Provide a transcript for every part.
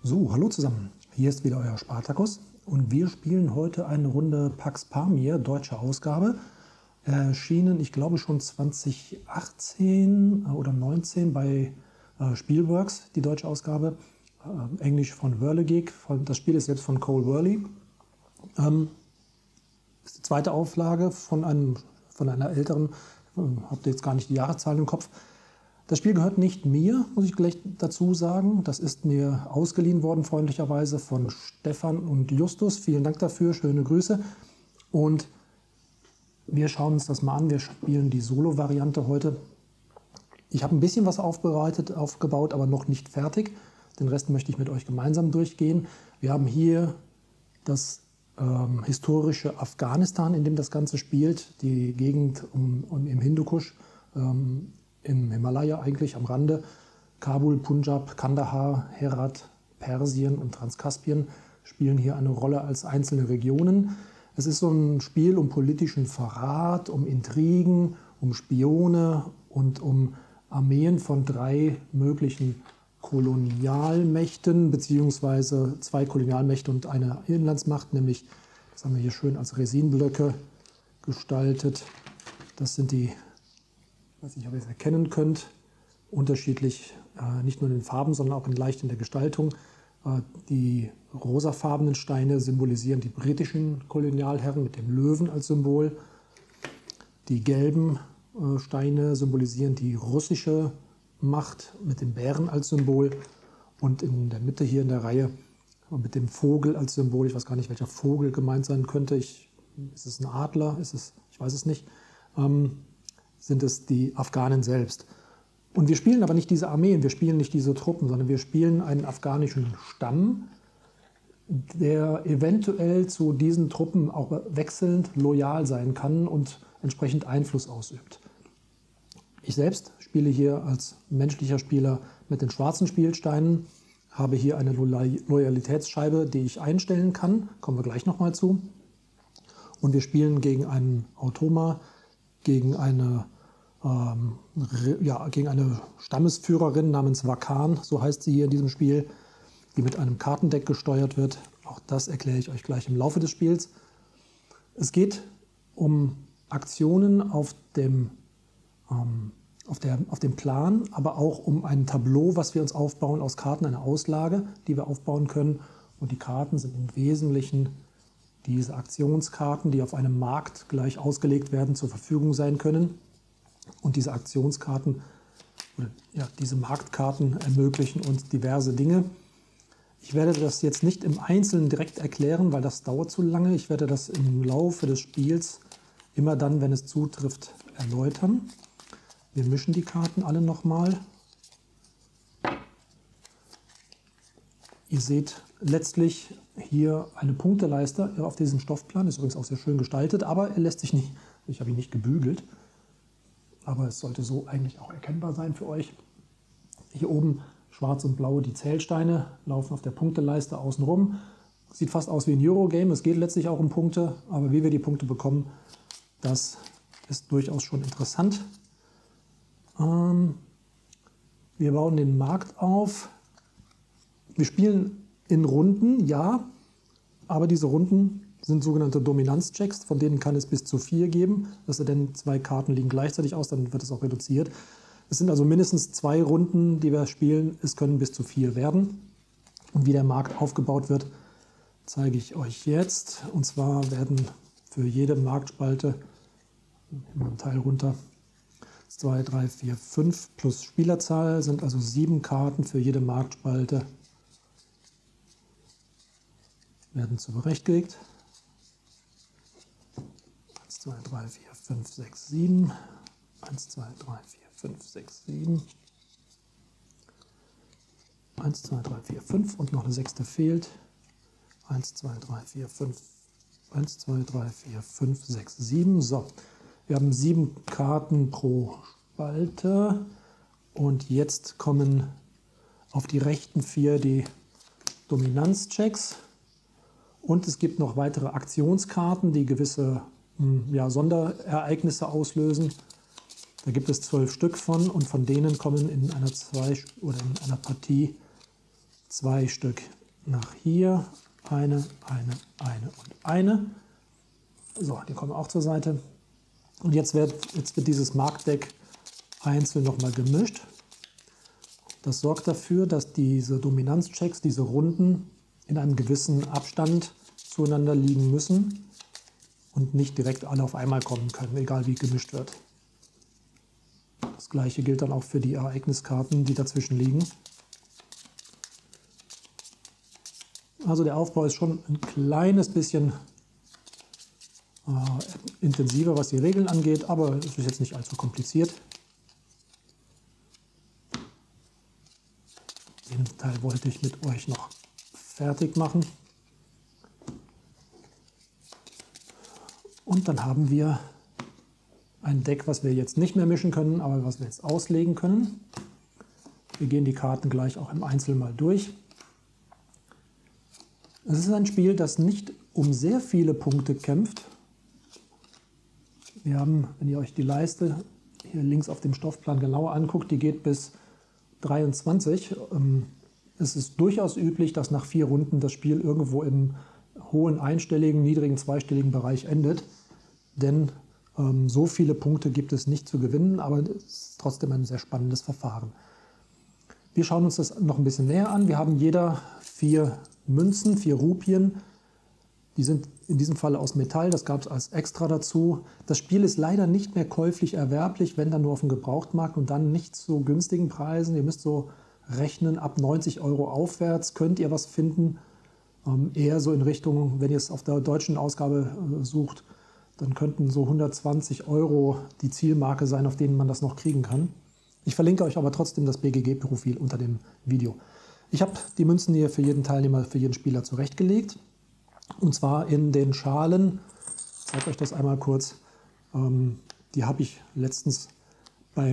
So, hallo zusammen. Hier ist wieder euer Spartacus und wir spielen heute eine Runde Pax Pamir, deutsche Ausgabe. Erschienen, ich glaube schon 2018 oder 19 bei Spielworks, die deutsche Ausgabe. Englisch von Whirligig. Das Spiel ist jetzt von Cole Wehrle. Ist die zweite Auflage von einer älteren, habt ihr jetzt gar nicht die Jahreszahl im Kopf. Das Spiel gehört nicht mir, muss ich gleich dazu sagen. Das ist mir ausgeliehen worden, freundlicherweise, von Stefan und Justus. Vielen Dank dafür, schöne Grüße. Und wir schauen uns das mal an. Wir spielen die Solo-Variante heute. Ich habe ein bisschen was aufgebaut, aber noch nicht fertig. Den Rest möchte ich mit euch gemeinsam durchgehen. Wir haben hier das historische Afghanistan, in dem das Ganze spielt. Die Gegend im Hindukusch. Im Himalaya eigentlich am Rande, Kabul, Punjab, Kandahar, Herat, Persien und Transkaspien spielen hier eine Rolle als einzelne Regionen. Es ist so ein Spiel um politischen Verrat, um Intrigen, um Spione und um Armeen von 3 möglichen Kolonialmächten, beziehungsweise 2 Kolonialmächte und eine Inlandsmacht, nämlich, das haben wir hier schön als Resinblöcke gestaltet. Das sind die, ich weiß nicht, ob ihr es erkennen könnt, unterschiedlich, nicht nur in den Farben, sondern auch leicht in der Gestaltung. Die rosafarbenen Steine symbolisieren die britischen Kolonialherren mit dem Löwen als Symbol. Die gelben Steine symbolisieren die russische Macht mit dem Bären als Symbol. Und in der Mitte hier in der Reihe mit dem Vogel als Symbol. Ich weiß gar nicht, welcher Vogel gemeint sein könnte. Ist es ein Adler? Ich weiß es nicht. Sind es die Afghanen selbst. Und wir spielen aber nicht diese Armeen, wir spielen nicht diese Truppen, sondern wir spielen einen afghanischen Stamm, der eventuell zu diesen Truppen auch wechselnd loyal sein kann und entsprechend Einfluss ausübt. Ich selbst spiele hier als menschlicher Spieler mit den schwarzen Spielsteinen, habe hier eine Loyalitätsscheibe, die ich einstellen kann, kommen wir gleich nochmal zu. Und wir spielen gegen einen Automa, gegen eine Stammesführerin namens Wakan, so heißt sie hier in diesem Spiel, die mit einem Kartendeck gesteuert wird. Auch das erkläre ich euch gleich im Laufe des Spiels. Es geht um Aktionen auf dem Plan, aber auch um ein Tableau, was wir uns aufbauen aus Karten, eine Auslage, die wir aufbauen können. Und die Karten sind im Wesentlichen diese Aktionskarten, die auf einem Markt gleich ausgelegt werden, zur Verfügung sein können. Und diese Aktionskarten, oder ja, diese Marktkarten ermöglichen uns diverse Dinge. Ich werde das jetzt nicht im Einzelnen direkt erklären, weil das dauert zu lange. Ich werde das im Laufe des Spiels immer dann, wenn es zutrifft, erläutern. Wir mischen die Karten alle nochmal. Ihr seht letztlich hier eine Punkteleiste auf diesem Stoffplan. Ist übrigens auch sehr schön gestaltet, aber er lässt sich nicht, ich habe ihn nicht gebügelt. Aber es sollte so eigentlich auch erkennbar sein für euch. Hier oben schwarz und blau die Zählsteine laufen auf der Punkteleiste außen rum. Sieht fast aus wie ein Eurogame. Es geht letztlich auch um Punkte, aber wie wir die Punkte bekommen, das ist durchaus schon interessant. Wir bauen den Markt auf. Wir spielen in Runden, ja, aber diese Runden sind sogenannte Dominanzchecks, von denen kann es bis zu 4 geben. Das sei denn, 2 Karten liegen gleichzeitig aus, dann wird es auch reduziert. Es sind also mindestens 2 Runden, die wir spielen. Es können bis zu 4 werden. Und wie der Markt aufgebaut wird, zeige ich euch jetzt. Und zwar werden für jede Marktspalte, einen Teil runter, 2, 3, 4, 5 plus Spielerzahl, sind also 7 Karten für jede Marktspalte, werden zurechtgelegt. 1, 2, 3, 4, 5, 6, 7. 1, 2, 3, 4, 5, 6, 7. 1, 2, 3, 4, 5 und noch eine 6. fehlt. 1, 2, 3, 4, 5. 1, 2, 3, 4, 5, 6, 7. So, wir haben 7 Karten pro Spalte. Und jetzt kommen auf die rechten 4 die Dominanzchecks. Und es gibt noch weitere Aktionskarten, die gewisse Sonderereignisse auslösen. Da gibt es 12 Stück von und von denen kommen in einer Partie 2 Stück nach hier, eine und eine. So, die kommen auch zur Seite. Und jetzt wird dieses Markdeck einzeln nochmal gemischt. Das sorgt dafür, dass diese Dominanzchecks, diese Runden, in einem gewissen Abstand zueinander liegen müssen und nicht direkt alle auf einmal kommen können, egal wie gemischt wird. Das gleiche gilt dann auch für die Ereigniskarten, die dazwischen liegen. Also der Aufbau ist schon ein kleines bisschen intensiver, was die Regeln angeht, aber es ist jetzt nicht allzu kompliziert. Den Teil wollte ich mit euch noch fertig machen. Und dann haben wir ein Deck, was wir jetzt nicht mehr mischen können, aber was wir jetzt auslegen können. Wir gehen die Karten gleich auch im Einzelnen mal durch. Es ist ein Spiel, das nicht um sehr viele Punkte kämpft. Wir haben, wenn ihr euch die Leiste hier links auf dem Stoffplan genauer anguckt, die geht bis 23. Es ist durchaus üblich, dass nach 4 Runden das Spiel irgendwo im hohen einstelligen, niedrigen zweistelligen Bereich endet. Denn so viele Punkte gibt es nicht zu gewinnen, aber es ist trotzdem ein sehr spannendes Verfahren. Wir schauen uns das noch ein bisschen näher an. Wir haben jeder 4 Münzen, 4 Rupien. Die sind in diesem Fall aus Metall, das gab es als Extra dazu. Das Spiel ist leider nicht mehr käuflich erwerblich, wenn dann nur auf dem Gebrauchtmarkt und dann nicht zu günstigen Preisen. Ihr müsst so rechnen, ab 90 € aufwärts könnt ihr was finden. Eher so in Richtung, wenn ihr es auf der deutschen Ausgabe sucht, dann könnten so 120 € die Zielmarke sein, auf denen man das noch kriegen kann. Ich verlinke euch aber trotzdem das BGG-Profil unter dem Video. Ich habe die Münzen hier für jeden Teilnehmer, für jeden Spieler zurechtgelegt. Und zwar in den Schalen. Ich zeige euch das einmal kurz. Die habe ich letztens bei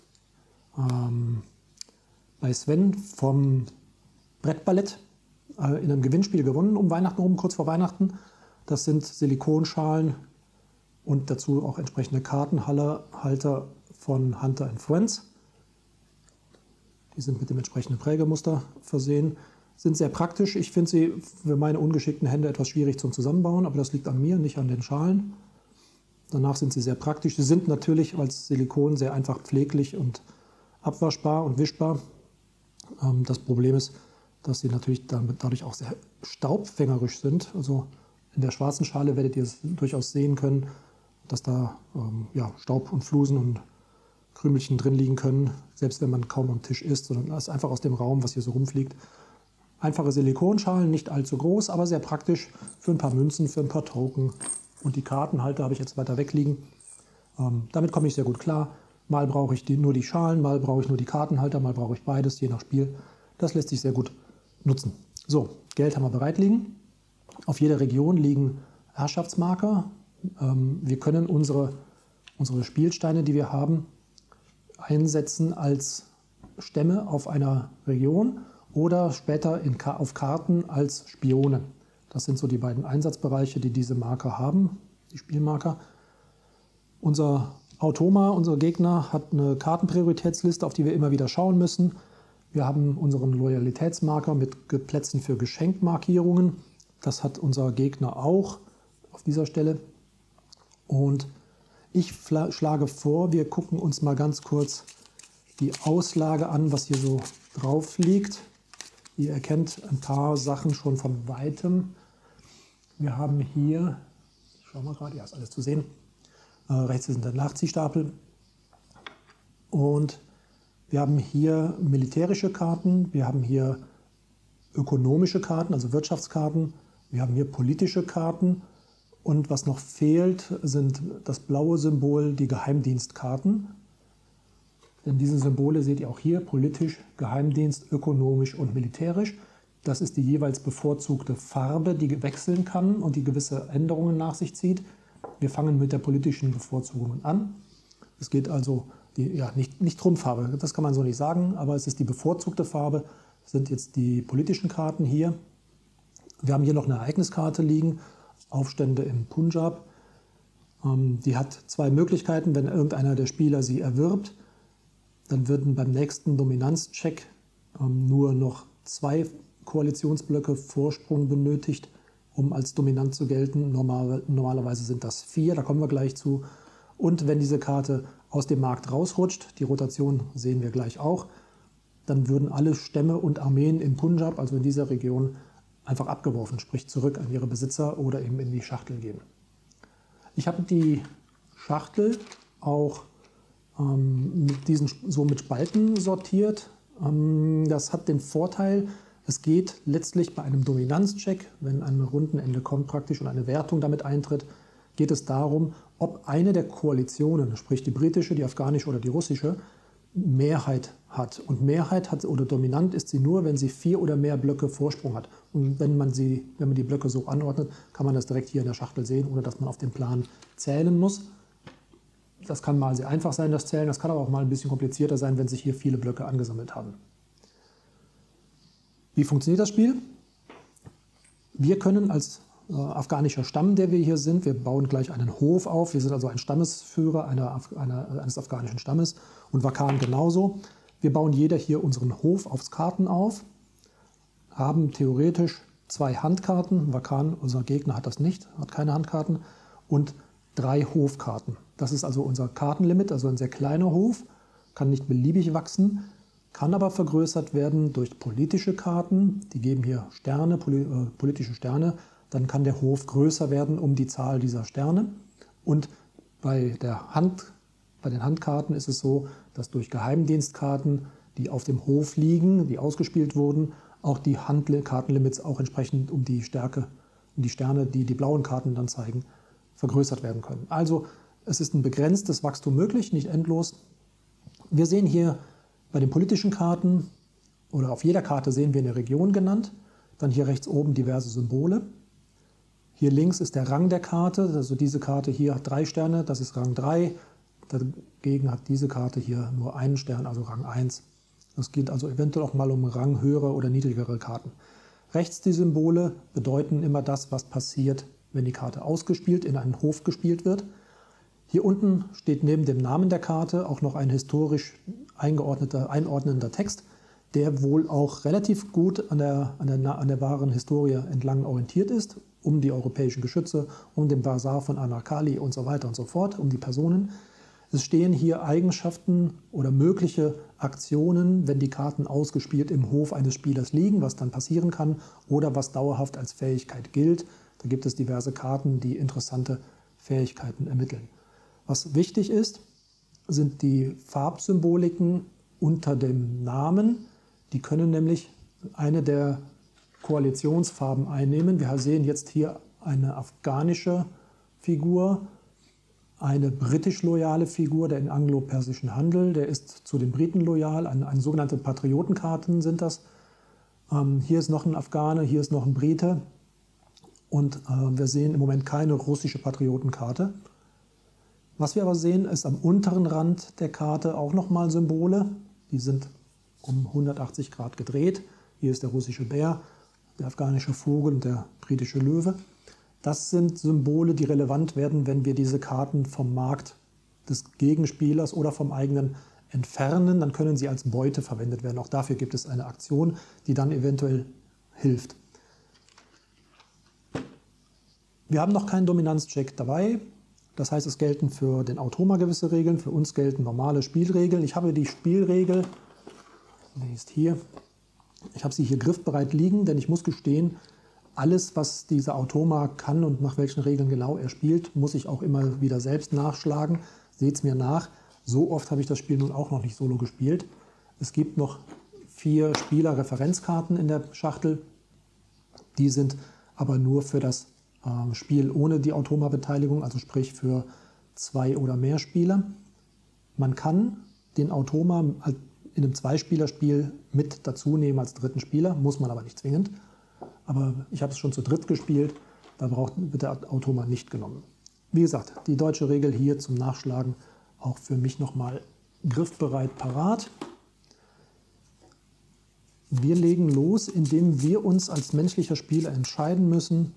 Sven vom Brettballett in einem Gewinnspiel gewonnen, um Weihnachten rum, kurz vor Weihnachten. Das sind Silikonschalen und dazu auch entsprechende Kartenhalter von Hunter & Friends. Die sind mit dem entsprechenden Prägemuster versehen. Sind sehr praktisch. Ich finde sie für meine ungeschickten Hände etwas schwierig zum Zusammenbauen, aber das liegt an mir, nicht an den Schalen. Danach sind sie sehr praktisch. Sie sind natürlich als Silikon sehr einfach pfleglich und abwaschbar und wischbar. Das Problem ist, dass sie natürlich dadurch auch sehr staubfängerisch sind. Also in der schwarzen Schale werdet ihr es durchaus sehen können, dass da Staub und Flusen und Krümelchen drin liegen können, selbst wenn man kaum am Tisch isst, sondern das ist einfach aus dem Raum, was hier so rumfliegt. Einfache Silikonschalen, nicht allzu groß, aber sehr praktisch für ein paar Münzen, für ein paar Token. Und die Kartenhalter habe ich jetzt weiter weg liegen. Damit komme ich sehr gut klar. Mal brauche ich nur die Schalen, mal brauche ich nur die Kartenhalter, mal brauche ich beides, je nach Spiel. Das lässt sich sehr gut nutzen. So, Geld haben wir bereit liegen. Auf jeder Region liegen Herrschaftsmarker. Wir können unsere Spielsteine, die wir haben, einsetzen als Stämme auf einer Region oder später auf Karten als Spione. Das sind so die beiden Einsatzbereiche, die diese Marker haben, die Spielmarker. Unser Automa, unser Gegner, hat eine Kartenprioritätsliste, auf die wir immer wieder schauen müssen. Wir haben unseren Loyalitätsmarker mit Plätzen für Geschenkmarkierungen. Das hat unser Gegner auch auf dieser Stelle. Und ich schlage vor, wir gucken uns mal ganz kurz die Auslage an, was hier so drauf liegt. Ihr erkennt ein paar Sachen schon von Weitem. Wir haben hier, ich schaue mal gerade, ja, ist alles zu sehen. Rechts ist der Nachziehstapel. Und wir haben hier militärische Karten, wir haben hier ökonomische Karten, also Wirtschaftskarten, wir haben hier politische Karten. Und was noch fehlt, sind das blaue Symbol, die Geheimdienstkarten. Denn diese Symbole seht ihr auch hier, politisch, Geheimdienst, ökonomisch und militärisch. Das ist die jeweils bevorzugte Farbe, die wechseln kann und die gewisse Änderungen nach sich zieht. Wir fangen mit der politischen Bevorzugung an. Es geht also, nicht Trumpffarbe, das kann man so nicht sagen, aber es ist die bevorzugte Farbe, das sind jetzt die politischen Karten hier. Wir haben hier noch eine Ereigniskarte liegen, Aufstände im Punjab. Die hat 2 Möglichkeiten, wenn irgendeiner der Spieler sie erwirbt. Dann würden beim nächsten Dominanzcheck nur noch 2 Koalitionsblöcke Vorsprung benötigt, um als dominant zu gelten. Normalerweise sind das 4, da kommen wir gleich zu. Und wenn diese Karte aus dem Markt rausrutscht, die Rotation sehen wir gleich auch, dann würden alle Stämme und Armeen in Punjab, also in dieser Region, einfach abgeworfen, sprich zurück an ihre Besitzer oder eben in die Schachtel gehen. Ich habe die Schachtel auch so mit Spalten sortiert. Das hat den Vorteil, es geht letztlich bei einem Dominanzcheck, wenn ein Rundenende kommt praktisch und eine Wertung damit eintritt, geht es darum, ob eine der Koalitionen, sprich die britische, die afghanische oder die russische, Mehrheit hat. Und Mehrheit hat oder dominant ist sie nur, wenn sie 4 oder mehr Blöcke Vorsprung hat. Und wenn man die Blöcke so anordnet, kann man das direkt hier in der Schachtel sehen, ohne dass man auf dem Plan zählen muss. Das kann mal sehr einfach sein, das Zählen. Das kann aber auch mal ein bisschen komplizierter sein, wenn sich hier viele Blöcke angesammelt haben. Wie funktioniert das Spiel? Wir können als afghanischer Stamm, der wir hier sind, wir bauen gleich einen Hof auf. Wir sind also ein Stammesführer eines afghanischen Stammes und Wakhan genauso. Wir bauen jeder hier unseren Hof aufs Karten auf, haben theoretisch 2 Handkarten. Wakhan, unser Gegner, hat das nicht, hat keine Handkarten, und 3 Hofkarten. Das ist also unser Kartenlimit, also ein sehr kleiner Hof, kann nicht beliebig wachsen, kann aber vergrößert werden durch politische Karten. Die geben hier Sterne, politische Sterne. Dann kann der Hof größer werden um die Zahl dieser Sterne. Und bei den Handkarten ist es so, dass durch Geheimdienstkarten, die auf dem Hof liegen, die ausgespielt wurden, auch die Kartenlimits auch entsprechend um die Stärke, um die Sterne, die die blauen Karten dann zeigen, vergrößert werden können. Also es ist ein begrenztes Wachstum möglich, nicht endlos. Wir sehen hier bei den politischen Karten, oder auf jeder Karte sehen wir eine Region genannt, dann hier rechts oben diverse Symbole. Hier links ist der Rang der Karte, also diese Karte hier hat 3 Sterne, das ist Rang 3. Dagegen hat diese Karte hier nur einen Stern, also Rang 1. Das geht also eventuell auch mal um ranghöhere oder niedrigere Karten. Rechts die Symbole bedeuten immer das, was passiert, wenn die Karte ausgespielt, in einen Hof gespielt wird. Hier unten steht neben dem Namen der Karte auch noch ein historisch einordnender Text, der wohl auch relativ gut an der wahren Historie entlang orientiert ist, um die europäischen Geschütze, um den Basar von Anarkali und so weiter und so fort, um die Personen. Es stehen hier Eigenschaften oder mögliche Aktionen, wenn die Karten ausgespielt im Hof eines Spielers liegen, was dann passieren kann oder was dauerhaft als Fähigkeit gilt. Da gibt es diverse Karten, die interessante Fähigkeiten ermitteln. Was wichtig ist, sind die Farbsymboliken unter dem Namen. Die können nämlich eine der Koalitionsfarben einnehmen. Wir sehen jetzt hier eine afghanische Figur, eine britisch loyale Figur, der in anglo-persischen Handel, der ist zu den Briten loyal, eine sogenannte Patriotenkarten sind das. Hier ist noch ein Afghane, hier ist noch ein Brite und wir sehen im Moment keine russische Patriotenkarte. Was wir aber sehen, ist am unteren Rand der Karte auch nochmal Symbole, die sind um 180 Grad gedreht. Hier ist der russische Bär, der afghanische Vogel und der britische Löwe. Das sind Symbole, die relevant werden, wenn wir diese Karten vom Markt des Gegenspielers oder vom eigenen entfernen. Dann können sie als Beute verwendet werden. Auch dafür gibt es eine Aktion, die dann eventuell hilft. Wir haben noch keinen Dominanzcheck dabei. Das heißt, es gelten für den Automa gewisse Regeln, für uns gelten normale Spielregeln. Ich habe die Spielregel, die ist hier, ich habe sie hier griffbereit liegen, denn ich muss gestehen, alles, was dieser Automa kann und nach welchen Regeln genau er spielt, muss ich auch immer wieder selbst nachschlagen. Seht es mir nach. So oft habe ich das Spiel nun auch noch nicht solo gespielt. Es gibt noch 4 Spieler-Referenzkarten in der Schachtel. Die sind aber nur für das Spiel ohne die Automa-Beteiligung, also sprich für 2 oder mehr Spieler. Man kann den Automa in einem Zweispielerspiel mit dazu nehmen als dritten Spieler, muss man aber nicht zwingend. Aber ich habe es schon zu dritt gespielt, da wird der Automa nicht genommen. Wie gesagt, die deutsche Regel hier zum Nachschlagen auch für mich nochmal griffbereit parat. Wir legen los, indem wir uns als menschlicher Spieler entscheiden müssen,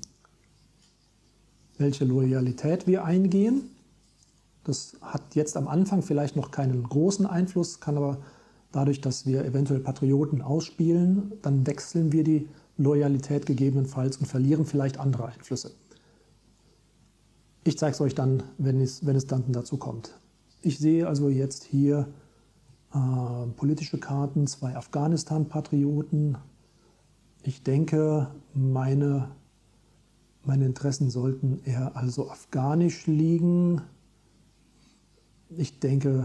welche Loyalität wir eingehen. Das hat jetzt am Anfang vielleicht noch keinen großen Einfluss, kann aber Dadurch, dass wir eventuell Patrioten ausspielen, dann wechseln wir die Loyalität gegebenenfalls und verlieren vielleicht andere Einflüsse. Ich zeige es euch dann, wenn es dann dazu kommt. Ich sehe also jetzt hier politische Karten, 2 Afghanistan-Patrioten. Ich denke, meine Interessen sollten eher also afghanisch liegen. Ich denke,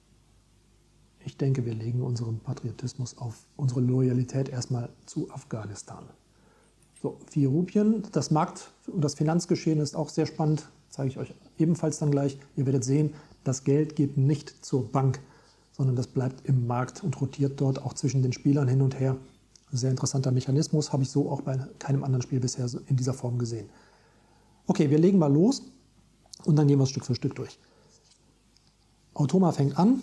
wir legen unseren Patriotismus auf unsere Loyalität erstmal zu Afghanistan. So, 4 Rupien. Das Markt- und das Finanzgeschehen ist auch sehr spannend. Zeige ich euch ebenfalls dann gleich. Ihr werdet sehen, das Geld geht nicht zur Bank, sondern das bleibt im Markt und rotiert dort auch zwischen den Spielern hin und her. Ein sehr interessanter Mechanismus, habe ich so auch bei keinem anderen Spiel bisher in dieser Form gesehen. Okay, wir legen mal los und dann gehen wir es Stück für Stück durch. Automa fängt an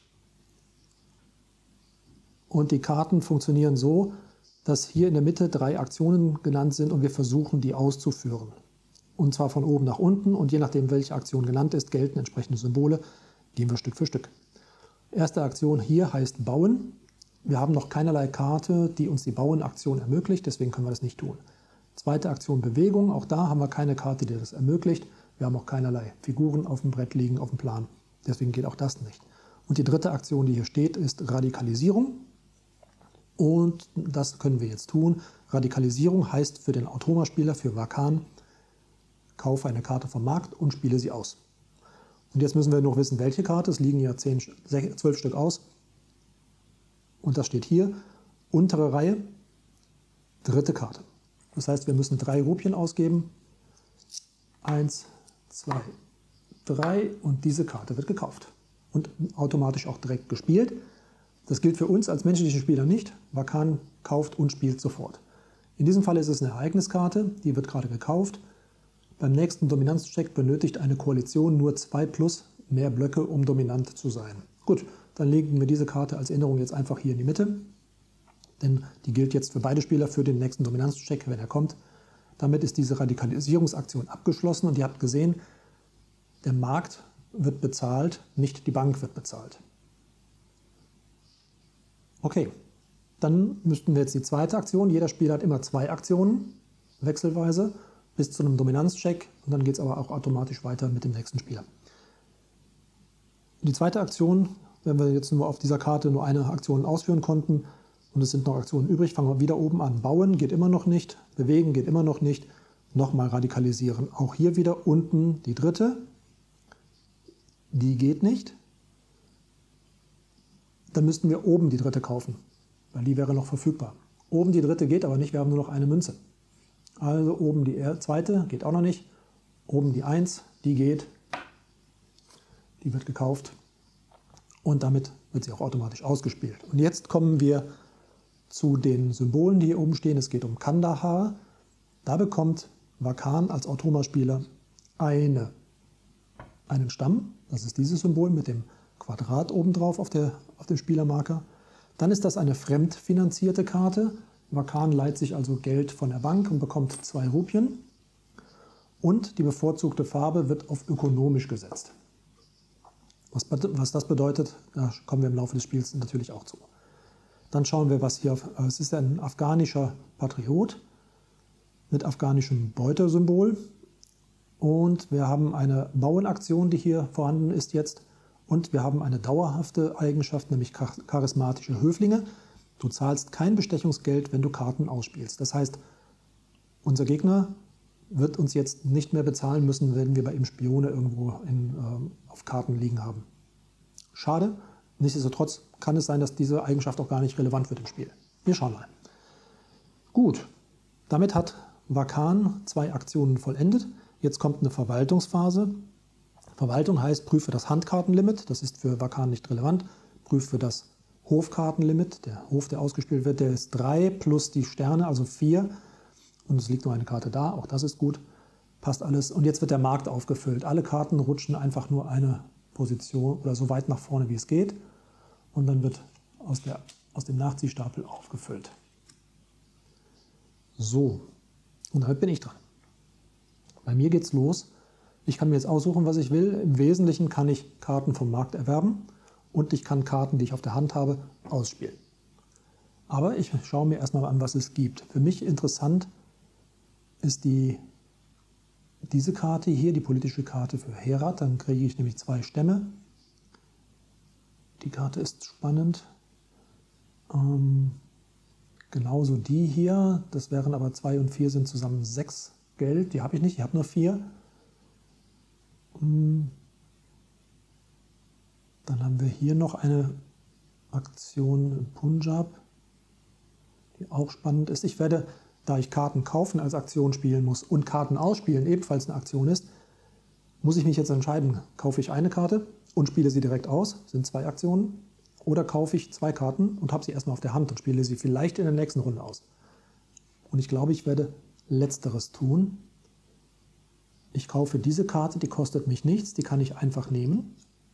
und die Karten funktionieren so, dass hier in der Mitte 3 Aktionen genannt sind und wir versuchen, die auszuführen. Und zwar von oben nach unten und je nachdem, welche Aktion genannt ist, gelten entsprechende Symbole. Gehen wir Stück für Stück. Erste Aktion hier heißt Bauen. Wir haben noch keinerlei Karte, die uns die Bauen-Aktion ermöglicht, deswegen können wir das nicht tun. Zweite Aktion Bewegung. Auch da haben wir keine Karte, die das ermöglicht. Wir haben auch keinerlei Figuren auf dem Brett liegen, auf dem Plan. Deswegen geht auch das nicht. Und die dritte Aktion, die hier steht, ist Radikalisierung. Und das können wir jetzt tun. Radikalisierung heißt für den Automa-Spieler, für Vakan, kaufe eine Karte vom Markt und spiele sie aus. Und jetzt müssen wir noch wissen, welche Karte. Es liegen ja 12 Stück aus. Und das steht hier, untere Reihe, dritte Karte. Das heißt, wir müssen 3 Rupien ausgeben. 1, 2, 3 und diese Karte wird gekauft. Und automatisch auch direkt gespielt. Das gilt für uns als menschlichen Spieler nicht. Vakan kauft und spielt sofort. In diesem Fall ist es eine Ereigniskarte, die wird gerade gekauft. Beim nächsten Dominanzcheck benötigt eine Koalition nur 2 plus mehr Blöcke, um dominant zu sein. Gut, dann legen wir diese Karte als Erinnerung jetzt einfach hier in die Mitte. Denn die gilt jetzt für beide Spieler für den nächsten Dominanzcheck, wenn er kommt. Damit ist diese Radikalisierungsaktion abgeschlossen und ihr habt gesehen, der Markt wird bezahlt, nicht die Bank wird bezahlt. Okay, dann müssten wir jetzt die zweite Aktion. Jeder Spieler hat immer 2 Aktionen, wechselweise, bis zu einem Dominanzcheck. Und dann geht es aber auch automatisch weiter mit dem nächsten Spieler. Die zweite Aktion, wenn wir jetzt nur auf dieser Karte nur eine Aktion ausführen konnten und es sind noch Aktionen übrig, fangen wir wieder oben an. Bauen geht immer noch nicht, bewegen geht immer noch nicht, nochmal radikalisieren. Auch hier wieder unten die dritte, die geht nicht. Dann müssten wir oben die dritte kaufen, weil die wäre noch verfügbar. Oben die dritte geht aber nicht, wir haben nur noch eine Münze. Also oben die zweite geht auch noch nicht, oben die 1, die geht, die wird gekauft und damit wird sie auch automatisch ausgespielt. Und jetzt kommen wir zu den Symbolen, die hier oben stehen. Es geht um Kandahar. Da bekommt Vakan als Automa-Spieler einen Stamm, das ist dieses Symbol mit dem Quadrat obendrauf auf dem Spielermarker. Dann ist das eine fremdfinanzierte Karte. Vakan leiht sich also Geld von der Bank und bekommt 2 Rupien. Und die bevorzugte Farbe wird auf ökonomisch gesetzt. Was das bedeutet, da kommen wir im Laufe des Spiels natürlich auch zu. Dann schauen wir, was hier, es ist ein afghanischer Patriot mit afghanischem Beutesymbol. Und wir haben eine Bauernaktion, die hier vorhanden ist jetzt. Und wir haben eine dauerhafte Eigenschaft, nämlich charismatische Höflinge. Du zahlst kein Bestechungsgeld, wenn du Karten ausspielst. Das heißt, unser Gegner wird uns jetzt nicht mehr bezahlen müssen, wenn wir bei ihm Spione irgendwo auf Karten liegen haben. Schade. Nichtsdestotrotz kann es sein, dass diese Eigenschaft auch gar nicht relevant wird im Spiel. Wir schauen mal. Gut, damit hat Vakan 2 Aktionen vollendet. Jetzt kommt eine Verwaltungsphase. Verwaltung heißt, prüfe das Handkartenlimit. Das ist für Vakan nicht relevant. Prüfe das Hofkartenlimit. Der Hof, der ausgespielt wird, der ist 3 plus die Sterne, also 4. Und es liegt nur eine Karte da. Auch das ist gut. Passt alles. Und jetzt wird der Markt aufgefüllt. Alle Karten rutschen einfach nur eine Position oder so weit nach vorne, wie es geht. Und dann wird aus dem Nachziehstapel aufgefüllt. So, und damit bin ich dran. Bei mir geht's los. Ich kann mir jetzt aussuchen, was ich will. Im Wesentlichen kann ich Karten vom Markt erwerben und ich kann Karten, die ich auf der Hand habe, ausspielen. Aber ich schaue mir erstmal an, was es gibt. Für mich interessant ist diese Karte hier, die politische Karte für Herat. Dann kriege ich nämlich 2 Stämme. Die Karte ist spannend. Genauso die hier, das wären aber 2 und 4 sind zusammen 6 Geld. Die habe ich nicht, ich habe nur 4. Dann haben wir hier noch eine Aktion in Punjab, die auch spannend ist. Ich werde, da ich Karten kaufen als Aktion spielen muss und Karten ausspielen ebenfalls eine Aktion ist, muss ich mich jetzt entscheiden, kaufe ich eine Karte und spiele sie direkt aus, sind 2 Aktionen, oder kaufe ich 2 Karten und habe sie erstmal auf der Hand und spiele sie vielleicht in der nächsten Runde aus. Und ich glaube, ich werde Letzteres tun. Ich kaufe diese Karte, die kostet mich nichts, die kann ich einfach nehmen.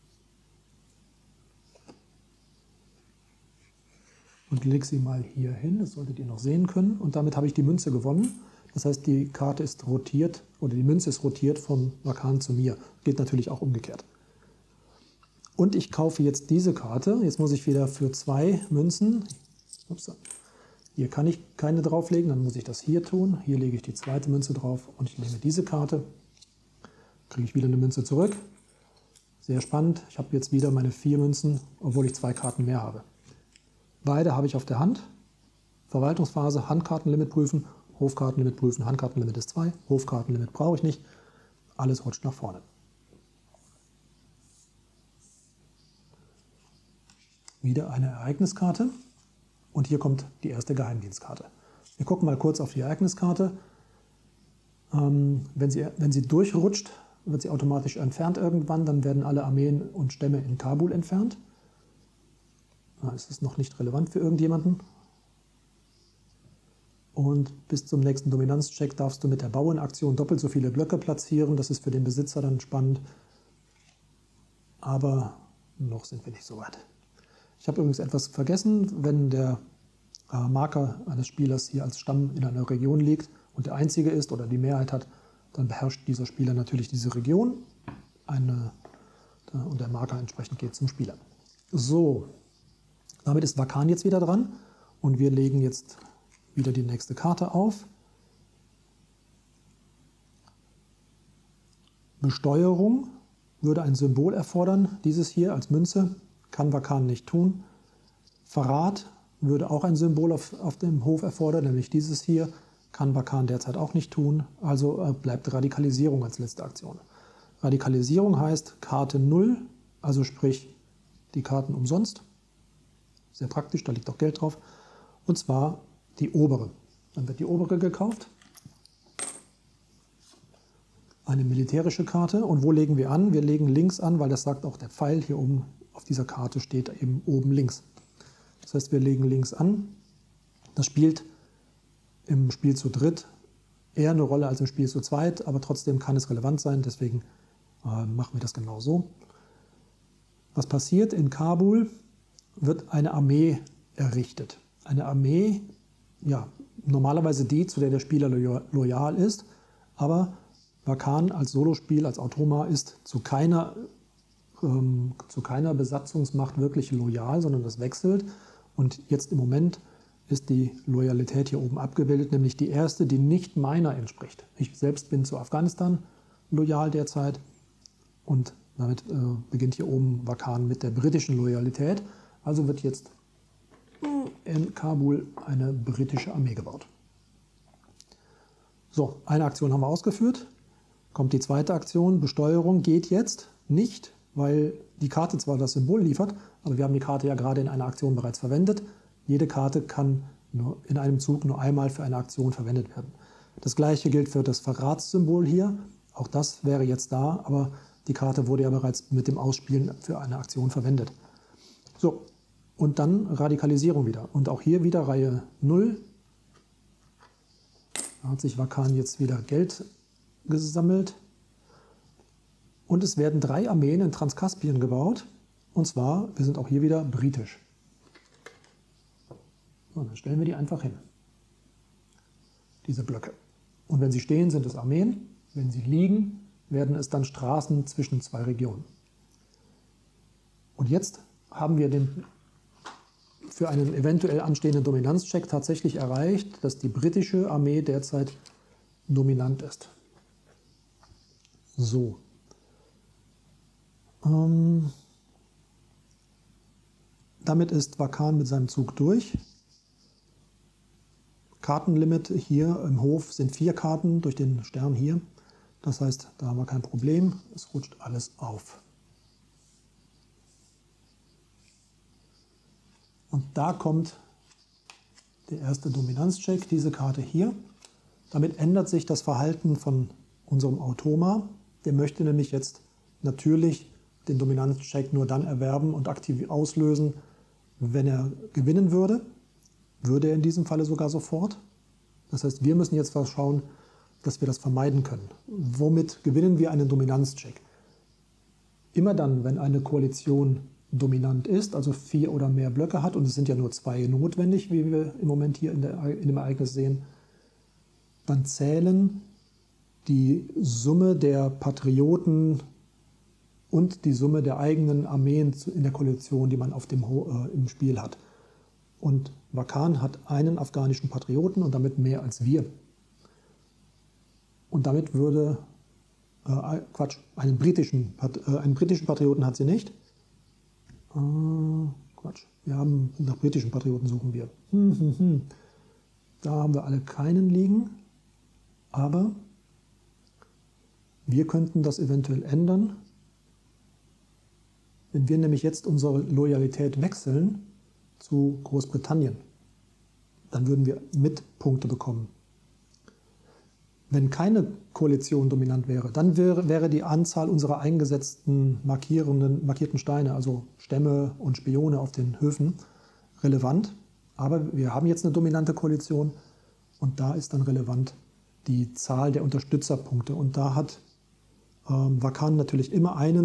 Und lege sie mal hier hin, das solltet ihr noch sehen können. Und damit habe ich die Münze gewonnen. Das heißt, die Karte ist rotiert, oder die Münze ist rotiert von Vakan zu mir. Geht natürlich auch umgekehrt. Und ich kaufe jetzt diese Karte. Jetzt muss ich wieder für 2 Münzen, hier kann ich keine drauflegen, dann muss ich das hier tun. Hier lege ich die zweite Münze drauf und ich nehme diese Karte. Kriege ich wieder eine Münze zurück. Sehr spannend. Ich habe jetzt wieder meine 4 Münzen, obwohl ich 2 Karten mehr habe. Beide habe ich auf der Hand. Verwaltungsphase, Handkartenlimit prüfen, Hofkartenlimit prüfen, Handkartenlimit ist 2, Hofkartenlimit brauche ich nicht. Alles rutscht nach vorne. Wieder eine Ereigniskarte und hier kommt die erste Geheimdienstkarte. Wir gucken mal kurz auf die Ereigniskarte. Wenn sie durchrutscht, wird sie automatisch entfernt irgendwann, dann werden alle Armeen und Stämme in Kabul entfernt. Es ist noch nicht relevant für irgendjemanden. Und bis zum nächsten Dominanzcheck darfst du mit der Bauernaktion doppelt so viele Blöcke platzieren. Das ist für den Besitzer dann spannend. Aber noch sind wir nicht so weit. Ich habe übrigens etwas vergessen. Wenn der Marker eines Spielers hier als Stamm in einer Region liegt und der einzige ist oder die Mehrheit hat, dann beherrscht dieser Spieler natürlich diese Region. Und der Marker entsprechend geht zum Spieler. So. Damit ist Vakan jetzt wieder dran und wir legen jetzt wieder die nächste Karte auf. Besteuerung würde ein Symbol erfordern, dieses hier als Münze, kann Vakan nicht tun. Verrat würde auch ein Symbol auf dem Hof erfordern, nämlich dieses hier, kann Vakan derzeit auch nicht tun, also bleibt Radikalisierung als letzte Aktion. Radikalisierung heißt Karte 0, also sprich die Karten umsonst. Sehr praktisch, da liegt auch Geld drauf. Und zwar die obere. Dann wird die obere gekauft. Eine militärische Karte. Und wo legen wir an? Wir legen links an, weil das sagt auch der Pfeil hier oben auf dieser Karte steht eben oben links. Das heißt, wir legen links an. Das spielt im Spiel zu dritt eher eine Rolle als im Spiel zu zweit, aber trotzdem kann es relevant sein, deswegen machen wir das genau so. Was passiert in Kabul? Wird eine Armee errichtet. Eine Armee, ja, normalerweise die, zu der der Spieler loyal ist, aber Vakan als Solospiel, als Automa ist zu keiner Besatzungsmacht wirklich loyal, sondern das wechselt. Und jetzt im Moment ist die Loyalität hier oben abgebildet, nämlich die erste, die nicht meiner entspricht. Ich selbst bin zu Afghanistan loyal derzeit und damit beginnt hier oben Vakan mit der britischen Loyalität. Also wird jetzt in Kabul eine britische Armee gebaut. So, eine Aktion haben wir ausgeführt. Kommt die zweite Aktion, Besteuerung geht jetzt nicht, weil die Karte zwar das Symbol liefert, aber wir haben die Karte ja gerade in einer Aktion bereits verwendet. Jede Karte kann nur in einem Zug nur einmal für eine Aktion verwendet werden. Das gleiche gilt für das Verratssymbol hier. Auch das wäre jetzt da, aber die Karte wurde ja bereits mit dem Ausspielen für eine Aktion verwendet. So, und dann Radikalisierung wieder. Und auch hier wieder Reihe 0. Da hat sich Vakan jetzt wieder Geld gesammelt. Und es werden 3 Armeen in Transkaspien gebaut. Und zwar, wir sind auch hier wieder britisch. So, dann stellen wir die einfach hin. Diese Blöcke. Und wenn sie stehen, sind es Armeen. Wenn sie liegen, werden es dann Straßen zwischen 2 Regionen. Und jetzt haben wir für einen eventuell anstehenden Dominanzcheck tatsächlich erreicht, dass die britische Armee derzeit dominant ist. So. Damit ist Vakan mit seinem Zug durch. Kartenlimit hier im Hof sind 4 Karten durch den Stern hier. Das heißt, da haben wir kein Problem. Es rutscht alles auf. Und da kommt der erste Dominanzcheck, diese Karte hier. Damit ändert sich das Verhalten von unserem Automa. Der möchte nämlich jetzt natürlich den Dominanzcheck nur dann erwerben und aktiv auslösen, wenn er gewinnen würde. Würde er in diesem Falle sogar sofort. Das heißt, wir müssen jetzt schauen, dass wir das vermeiden können. Womit gewinnen wir einen Dominanzcheck? Immer dann, wenn eine Koalition dominant ist, also 4 oder mehr Blöcke hat, und es sind ja nur 2 notwendig, wie wir im Moment hier in dem Ereignis sehen, dann zählen die Summe der Patrioten und die Summe der eigenen Armeen in der Koalition, die man im Spiel hat. Und Vakan hat einen afghanischen Patrioten und damit mehr als wir. Und damit würde, einen britischen Patrioten hat sie nicht. Nach britischen Patrioten suchen wir. Da haben wir alle keinen liegen, aber wir könnten das eventuell ändern. Wenn wir nämlich jetzt unsere Loyalität wechseln zu Großbritannien, dann würden wir Punkte bekommen. Wenn keine Koalition dominant wäre, dann wäre die Anzahl unserer eingesetzten markierten Steine, also Stämme und Spione auf den Höfen, relevant. Aber wir haben jetzt eine dominante Koalition und da ist dann relevant die Zahl der Unterstützerpunkte. Und da hat Vakan natürlich immer einen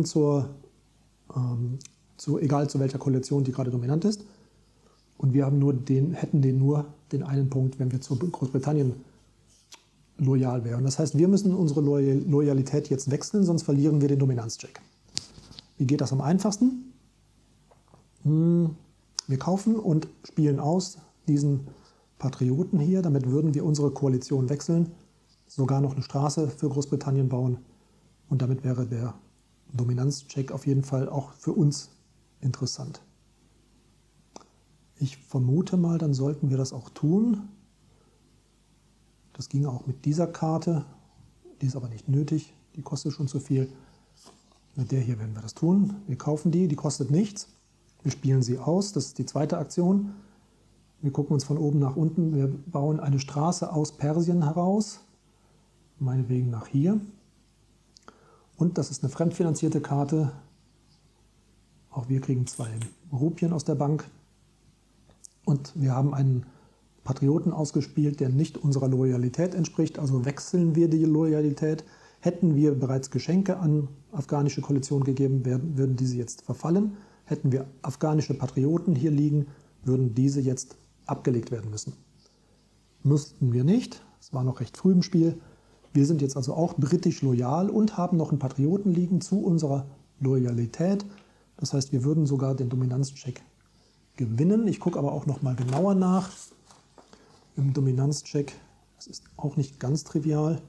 egal zu welcher Koalition die gerade dominant ist. Und wir haben hätten nur den einen Punkt, wenn wir zu Großbritannien loyal wären. Das heißt, wir müssen unsere Loyalität jetzt wechseln, sonst verlieren wir den Dominanzcheck. Wie geht das am einfachsten? Wir kaufen und spielen aus diesen Patrioten hier. Damit würden wir unsere Koalition wechseln, sogar noch eine Straße für Großbritannien bauen. Und damit wäre der Dominanzcheck auf jeden Fall auch für uns interessant. Ich vermute mal, dann sollten wir das auch tun. Das ging auch mit dieser Karte, die ist aber nicht nötig, die kostet schon zu viel. Mit der hier werden wir das tun. Wir kaufen die kostet nichts. Wir spielen sie aus, das ist die zweite Aktion. Wir gucken uns von oben nach unten, wir bauen eine Straße aus Persien heraus, meinetwegen nach hier. Und das ist eine fremdfinanzierte Karte. Auch wir kriegen 2 Rupien aus der Bank. Und wir haben einen Patrioten ausgespielt, der nicht unserer Loyalität entspricht, also wechseln wir die Loyalität. Hätten wir bereits Geschenke an afghanische Koalition gegeben, würden diese jetzt verfallen. Hätten wir afghanische Patrioten hier liegen, würden diese jetzt abgelegt werden müssen. Müssten wir nicht, es war noch recht früh im Spiel. Wir sind jetzt also auch britisch loyal und haben noch einen Patrioten liegen zu unserer Loyalität. Das heißt, wir würden sogar den Dominanzcheck gewinnen. Ich gucke aber auch noch mal genauer nach. Im Dominanzcheck, das ist auch nicht ganz trivial.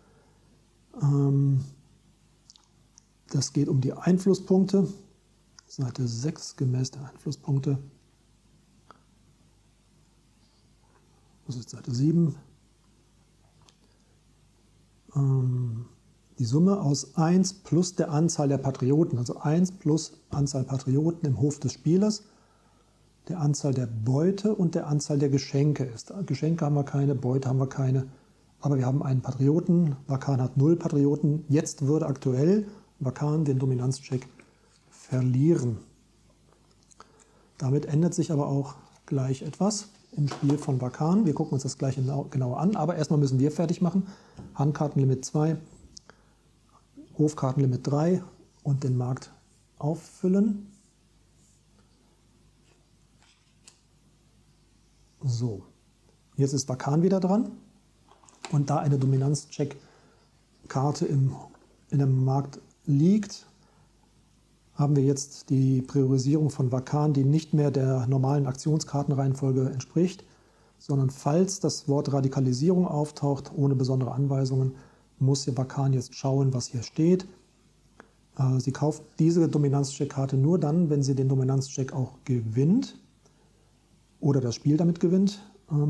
Das geht um die Einflusspunkte. Seite 6 gemäß der Einflusspunkte. Das ist Seite 7. Die Summe aus 1 plus der Anzahl der Patrioten, also 1 plus Anzahl Patrioten im Hof des Spielers, der Anzahl der Beute und der Anzahl der Geschenke ist. Geschenke haben wir keine, Beute haben wir keine, aber wir haben einen Patrioten. Vakan hat 0 Patrioten. Jetzt würde aktuell Vakan den Dominanzcheck verlieren. Damit ändert sich aber auch gleich etwas im Spiel von Vakan. Wir gucken uns das gleich genauer an, aber erstmal müssen wir fertig machen. Handkartenlimit 2, Hofkartenlimit 3 und den Markt auffüllen. So, jetzt ist Vakan wieder dran und da eine Dominanzcheck-Karte in einem Markt liegt, haben wir jetzt die Priorisierung von Vakan, die nicht mehr der normalen Aktionskartenreihenfolge entspricht, sondern falls das Wort Radikalisierung auftaucht, ohne besondere Anweisungen, muss der Vakan jetzt schauen, was hier steht. Sie kauft diese Dominanzcheckkarte nur dann, wenn sie den Dominanzcheck auch gewinnt oder das Spiel damit gewinnt.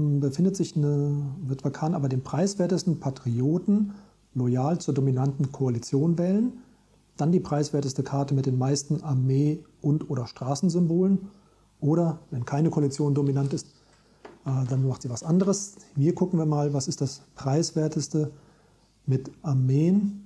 Wird Vakan aber den preiswertesten Patrioten loyal zur dominanten Koalition wählen, dann die preiswerteste Karte mit den meisten Armee- und/oder Straßensymbolen oder, wenn keine Koalition dominant ist, dann macht sie was anderes. Hier gucken wir mal, was ist das preiswerteste mit Armeen.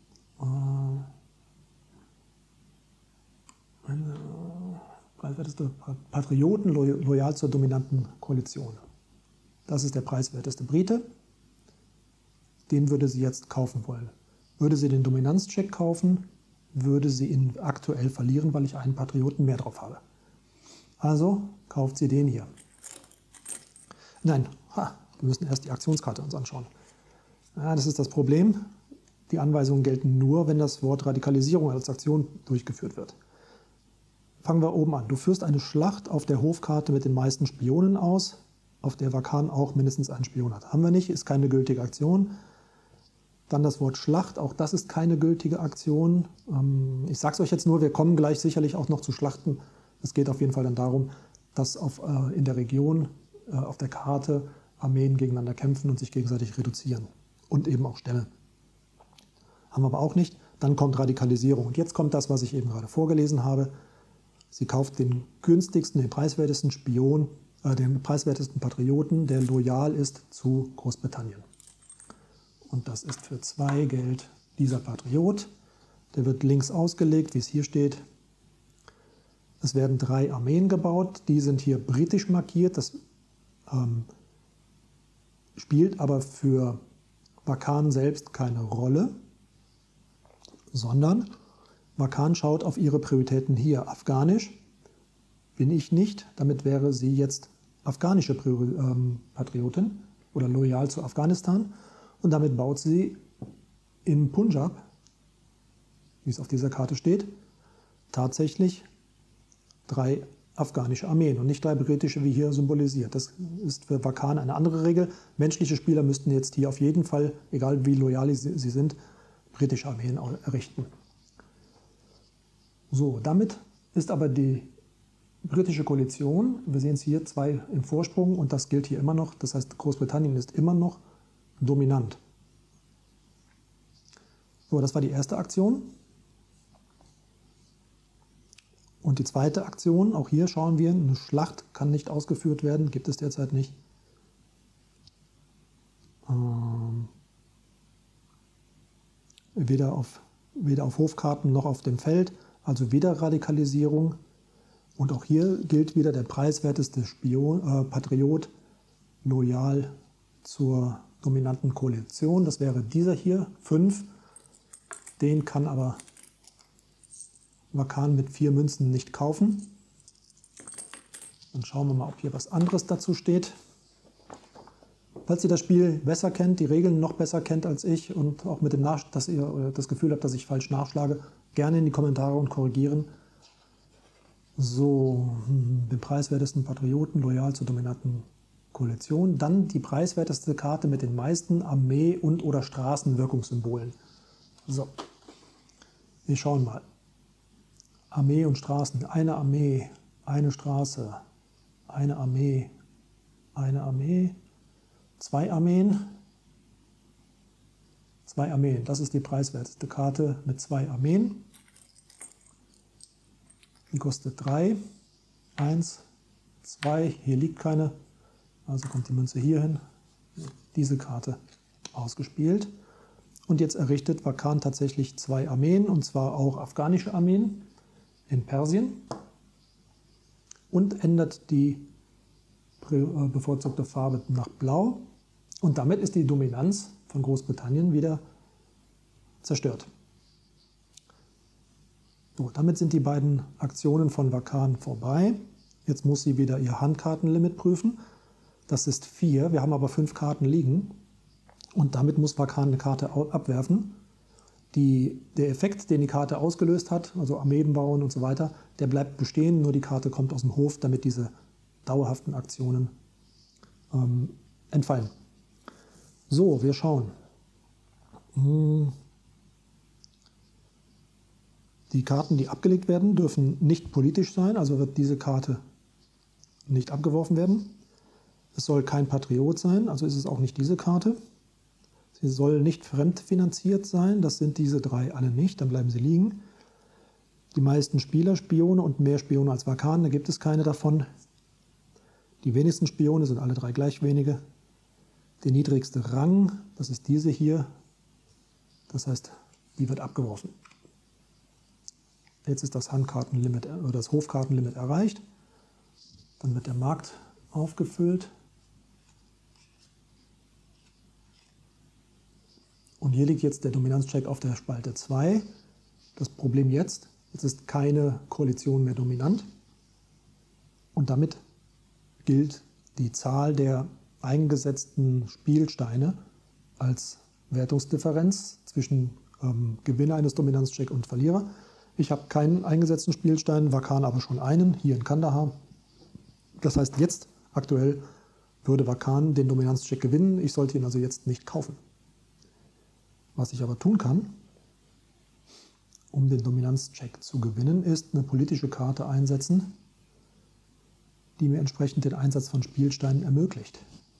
Preiswerteste Patrioten loyal zur dominanten Koalition. Das ist der preiswerteste Brite. Den würde sie jetzt kaufen wollen. Würde sie den Dominanzcheck kaufen, würde sie ihn aktuell verlieren, weil ich einen Patrioten mehr drauf habe. Also kauft sie den hier. Nein, wir müssen erst die Aktionskarte uns anschauen. Ja, das ist das Problem. Die Anweisungen gelten nur, wenn das Wort Radikalisierung als Aktion durchgeführt wird. Fangen wir oben an. Du führst eine Schlacht auf der Hofkarte mit den meisten Spionen aus, auf der Vakan auch mindestens einen Spion hat. Haben wir nicht, ist keine gültige Aktion. Dann das Wort Schlacht, auch das ist keine gültige Aktion. Ich sage es euch jetzt nur, wir kommen gleich sicherlich auch noch zu Schlachten. Es geht auf jeden Fall dann darum, dass in der Region, auf der Karte, Armeen gegeneinander kämpfen und sich gegenseitig reduzieren. Und eben auch Stämme. Haben wir aber auch nicht. Dann kommt Radikalisierung. Und jetzt kommt das, was ich eben gerade vorgelesen habe. Sie kauft den günstigsten, den preiswertesten Spion, den preiswertesten Patrioten, der loyal ist zu Großbritannien. Und das ist für 2 Geld dieser Patriot. Der wird links ausgelegt, wie es hier steht. Es werden 3 Armeen gebaut. Die sind hier britisch markiert. Das spielt aber für Vakan selbst keine Rolle, sondern Vakan schaut auf ihre Prioritäten hier. Afghanisch bin ich nicht. Damit wäre sie jetzt afghanische Patriotin oder loyal zu Afghanistan. Und damit baut sie in Punjab, wie es auf dieser Karte steht, tatsächlich 3 afghanische Armeen und nicht 3 britische, wie hier symbolisiert. Das ist für Vakan eine andere Regel. Menschliche Spieler müssten jetzt hier auf jeden Fall, egal wie loyal sie sind, britische Armeen errichten. So, damit ist aber die britische Koalition, wir sehen es hier, 2 im Vorsprung und das gilt hier immer noch. Das heißt, Großbritannien ist immer noch dominant. So, das war die erste Aktion. Und die zweite Aktion, auch hier schauen wir, eine Schlacht kann nicht ausgeführt werden, gibt es derzeit nicht. Weder auf Hofkarten noch auf dem Feld, also weder Radikalisierung. Und auch hier gilt wieder der preiswerteste Patriot loyal zur dominanten Koalition. Das wäre dieser hier, 5. Den kann aber Vakan mit 4 Münzen nicht kaufen. Dann schauen wir mal, ob hier was anderes dazu steht. Falls ihr das Spiel besser kennt, die Regeln noch besser kennt als ich und auch mit dem dass ihr das Gefühl habt, dass ich falsch nachschlage, gerne in die Kommentare und korrigieren. So, den preiswertesten Patrioten loyal zur dominanten Koalition. Dann die preiswerteste Karte mit den meisten Armee- und/oder Straßenwirkungssymbolen. So, wir schauen mal. Armee und Straßen. Eine Armee, eine Straße, eine Armee, 2 Armeen, 2 Armeen. Das ist die preiswerteste Karte mit 2 Armeen. Die kostet 3. 1, 2. Hier liegt keine. Also kommt die Münze hier hin. Diese Karte ausgespielt. Und jetzt errichtet Vakan tatsächlich 2 Armeen, und zwar auch afghanische Armeen in Persien. Und ändert die bevorzugte Farbe nach Blau. Und damit ist die Dominanz von Großbritannien wieder zerstört. So, damit sind die beiden Aktionen von Vakan vorbei. Jetzt muss sie wieder ihr Handkartenlimit prüfen. Das ist 4, wir haben aber 5 Karten liegen. Und damit muss Vakan eine Karte abwerfen. Der Effekt, den die Karte ausgelöst hat, also Armeen bauen und so weiter, der bleibt bestehen, nur die Karte kommt aus dem Hof, damit diese dauerhaften Aktionen entfallen. So, wir schauen. Die Karten, die abgelegt werden, dürfen nicht politisch sein, also wird diese Karte nicht abgeworfen werden. Es soll kein Patriot sein, also ist es auch nicht diese Karte. Sie soll nicht fremdfinanziert sein, das sind diese drei alle nicht, dann bleiben sie liegen. Die meisten Spieler Spione und mehr Spione als Vakan, da gibt es keine davon. Die wenigsten Spione sind alle drei gleich wenige. Der niedrigste Rang, das ist diese hier, das heißt, die wird abgeworfen. Jetzt ist das Handkartenlimit oder das Hofkartenlimit erreicht. Dann wird der Markt aufgefüllt. Und hier liegt jetzt der Dominanzcheck auf der Spalte 2. Das Problem jetzt ist keine Koalition mehr dominant. Und damit gilt die Zahl der eingesetzten Spielsteine als Wertungsdifferenz zwischen Gewinner eines Dominanzchecks und Verlierer. Ich habe keinen eingesetzten Spielstein, Vakan aber schon einen, hier in Kandahar. Das heißt, jetzt aktuell würde Vakan den Dominanzcheck gewinnen. Ich sollte ihn also jetzt nicht kaufen. Was ich aber tun kann, um den Dominanzcheck zu gewinnen, ist eine politische Karte einsetzen, die mir entsprechend den Einsatz von Spielsteinen ermöglicht.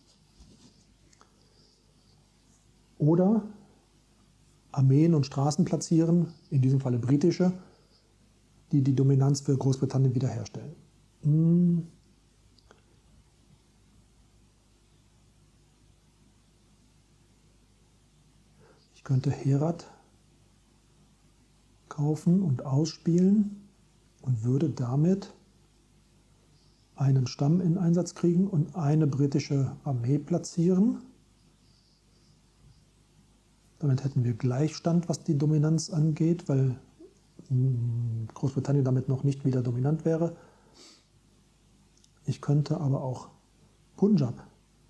Oder Armeen und Straßen platzieren, in diesem Falle britische, die die Dominanz für Großbritannien wiederherstellen. Ich könnte Herat kaufen und ausspielen und würde damit einen Stamm in Einsatz kriegen und eine britische Armee platzieren. Damit hätten wir Gleichstand, was die Dominanz angeht, weil Großbritannien damit noch nicht wieder dominant wäre. Ich könnte aber auch Punjab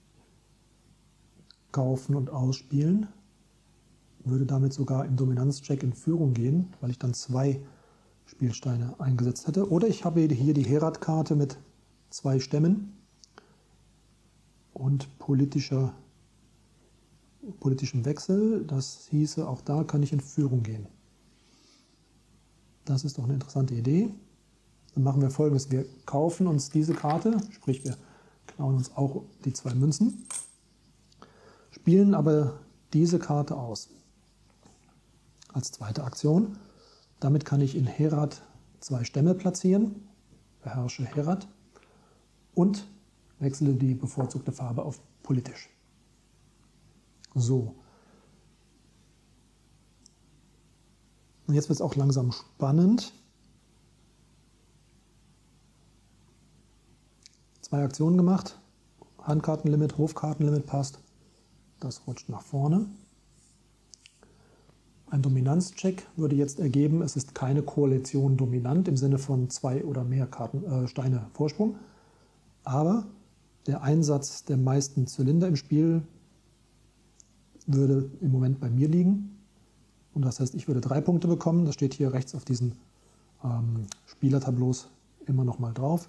kaufen und ausspielen, würde damit sogar im Dominanzcheck in Führung gehen, weil ich dann 2 Spielsteine eingesetzt hätte. Oder ich habe hier die Herat-Karte mit 2 Stämmen und politischem Wechsel. Das hieße, auch da kann ich in Führung gehen. Das ist doch eine interessante Idee. Dann machen wir Folgendes. Wir kaufen uns diese Karte, sprich wir klauen uns auch die 2 Münzen, spielen aber diese Karte aus als zweite Aktion. Damit kann ich in Herat 2 Stämme platzieren, beherrsche Herat und wechsle die bevorzugte Farbe auf politisch. So. Und jetzt wird es auch langsam spannend. 2 Aktionen gemacht. Handkartenlimit, Hofkartenlimit passt. Das rutscht nach vorne. Ein Dominanzcheck würde jetzt ergeben, es ist keine Koalition dominant im Sinne von 2 oder mehr Steine Vorsprung. Aber der Einsatz der meisten Zylinder im Spiel würde im Moment bei mir liegen. Und das heißt, ich würde 3 Punkte bekommen. Das steht hier rechts auf diesen Spielertableaus immer noch mal drauf.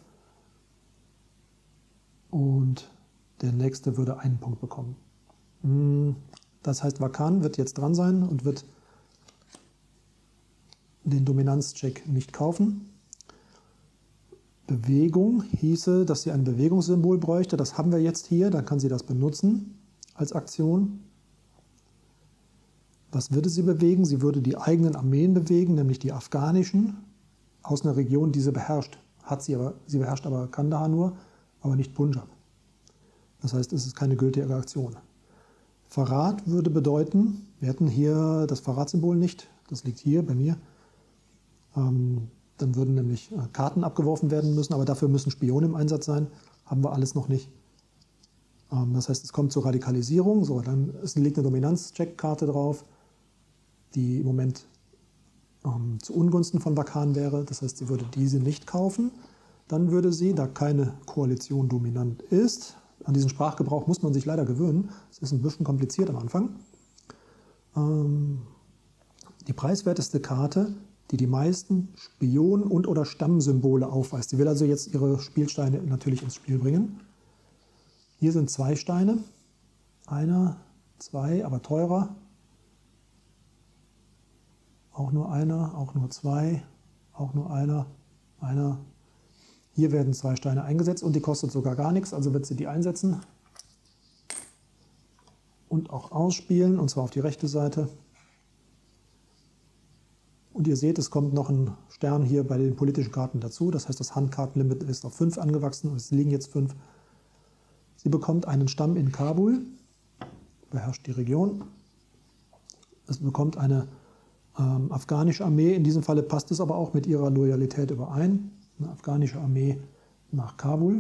Und der nächste würde 1 Punkt bekommen. Das heißt, Vakan wird jetzt dran sein und wird den Dominanzcheck nicht kaufen. Bewegung hieße, dass sie ein Bewegungssymbol bräuchte. Das haben wir jetzt hier, dann kann sie das benutzen als Aktion. Was würde sie bewegen? Sie würde die eigenen Armeen bewegen, nämlich die afghanischen, aus einer Region, die sie beherrscht. Sie beherrscht aber Kandahar nur, aber nicht Punjab. Das heißt, es ist keine gültige Aktion. Verrat würde bedeuten, wir hätten hier das Verratssymbol nicht, das liegt hier bei mir. Dann würden nämlich Karten abgeworfen werden müssen, aber dafür müssen Spione im Einsatz sein. Haben wir alles noch nicht. Das heißt, es kommt zur Radikalisierung. So, dann liegt eine Dominanz-Check-Karte drauf, die im Moment zu Ungunsten von Vakan wäre. Das heißt, sie würde diese nicht kaufen. Dann würde sie, da keine Koalition dominant ist, an diesen Sprachgebrauch muss man sich leider gewöhnen. Es ist ein bisschen kompliziert am Anfang. die preiswerteste Karte, die die meisten Spion- und oder Stammsymbole aufweist. Sie will also jetzt ihre Spielsteine natürlich ins Spiel bringen. Hier sind 2 Steine. Einer, 2, aber teurer. Auch nur einer, auch nur 2, auch nur einer. Hier werden 2 Steine eingesetzt und die kostet sogar gar nichts, also wird sie die einsetzen und auch ausspielen, und zwar auf die rechte Seite. Und ihr seht, es kommt noch ein Stern hier bei den politischen Karten dazu, das heißt, das Handkartenlimit ist auf 5 angewachsen und es liegen jetzt 5. Sie bekommt einen Stamm in Kabul, beherrscht die Region. Es bekommt eine afghanische Armee, in diesem Falle passt es aber auch mit ihrer Loyalität überein. Eine afghanische Armee nach Kabul.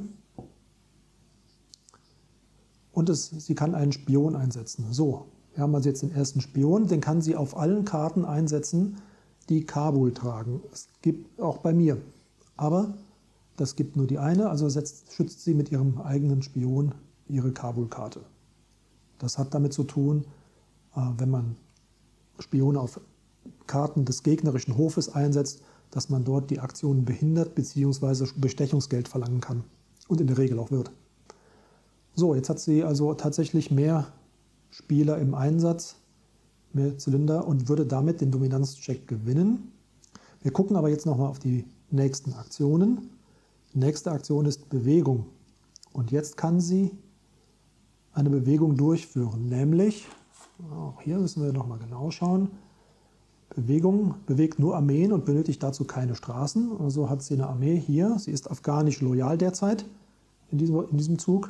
Und sie kann einen Spion einsetzen. So, wir haben also jetzt den ersten Spion, den kann sie auf allen Karten einsetzen, die Kabul tragen. Es gibt auch bei mir. Aber das gibt nur die eine, also schützt sie mit ihrem eigenen Spion ihre Kabul-Karte. Das hat damit zu tun, wenn man Spione auf Karten des gegnerischen Hofes einsetzt, dass man dort die Aktionen behindert bzw. Bestechungsgeld verlangen kann und in der Regel auch wird. So, jetzt hat sie also tatsächlich mehr Spieler im Einsatz, mehr Zylinder und würde damit den Dominanzcheck gewinnen. Wir gucken aber jetzt nochmal auf die nächsten Aktionen. Die nächste Aktion ist Bewegung und jetzt kann sie eine Bewegung durchführen, nämlich, auch hier müssen wir nochmal genau schauen, Bewegung bewegt nur Armeen und benötigt dazu keine Straßen. Also hat sie eine Armee hier. Sie ist afghanisch loyal derzeit in diesem Zug.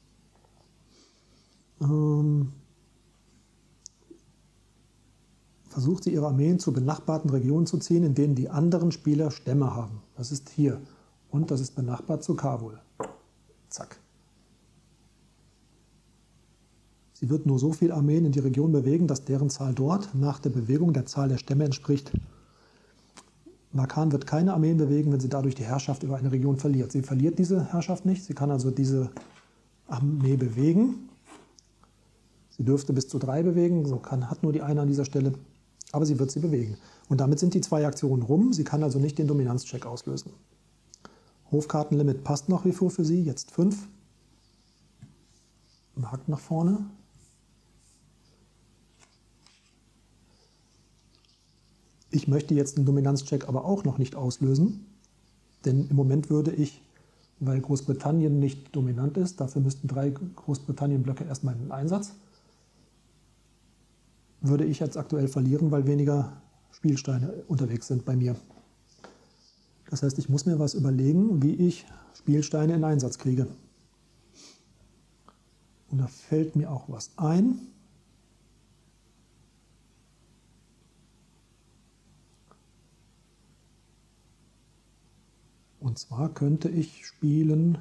Versucht sie ihre Armeen zu benachbarten Regionen zu ziehen, in denen die anderen Spieler Stämme haben. Das ist hier. Und das ist benachbart zu Kabul. Zack. Sie wird nur so viele Armeen in die Region bewegen, dass deren Zahl dort nach der Bewegung der Zahl der Stämme entspricht. Makan wird keine Armeen bewegen, wenn sie dadurch die Herrschaft über eine Region verliert. Sie verliert diese Herrschaft nicht, sie kann also diese Armee bewegen. Sie dürfte bis zu 3 bewegen, so hat nur die eine an dieser Stelle, aber sie wird sie bewegen. Und damit sind die 2 Aktionen rum, sie kann also nicht den Dominanzcheck auslösen. Hofkartenlimit passt nach wie vor für sie, jetzt 5. Markt nach vorne. Ich möchte jetzt den Dominanzcheck aber auch noch nicht auslösen, denn im Moment würde ich, weil Großbritannien nicht dominant ist, dafür müssten 3 Großbritannien-Blöcke erstmal in den Einsatz, würde ich jetzt aktuell verlieren, weil weniger Spielsteine unterwegs sind bei mir. Das heißt, ich muss mir was überlegen, wie ich Spielsteine in Einsatz kriege. Und da fällt mir auch was ein. Und zwar könnte ich spielen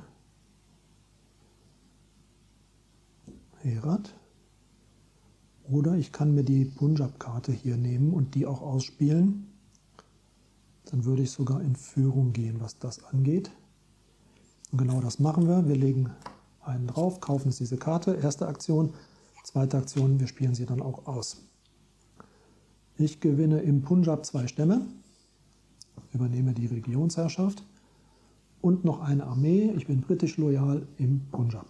Herat oder ich kann mir die Punjab-Karte hier nehmen und die auch ausspielen. Dann würde ich sogar in Führung gehen, was das angeht. Und genau das machen wir. Wir legen einen drauf, kaufen uns diese Karte. Erste Aktion. Zweite Aktion, wir spielen sie dann auch aus. Ich gewinne im Punjab 2 Stämme, übernehme die Regionsherrschaft und noch eine Armee. Ich bin britisch loyal im Punjab.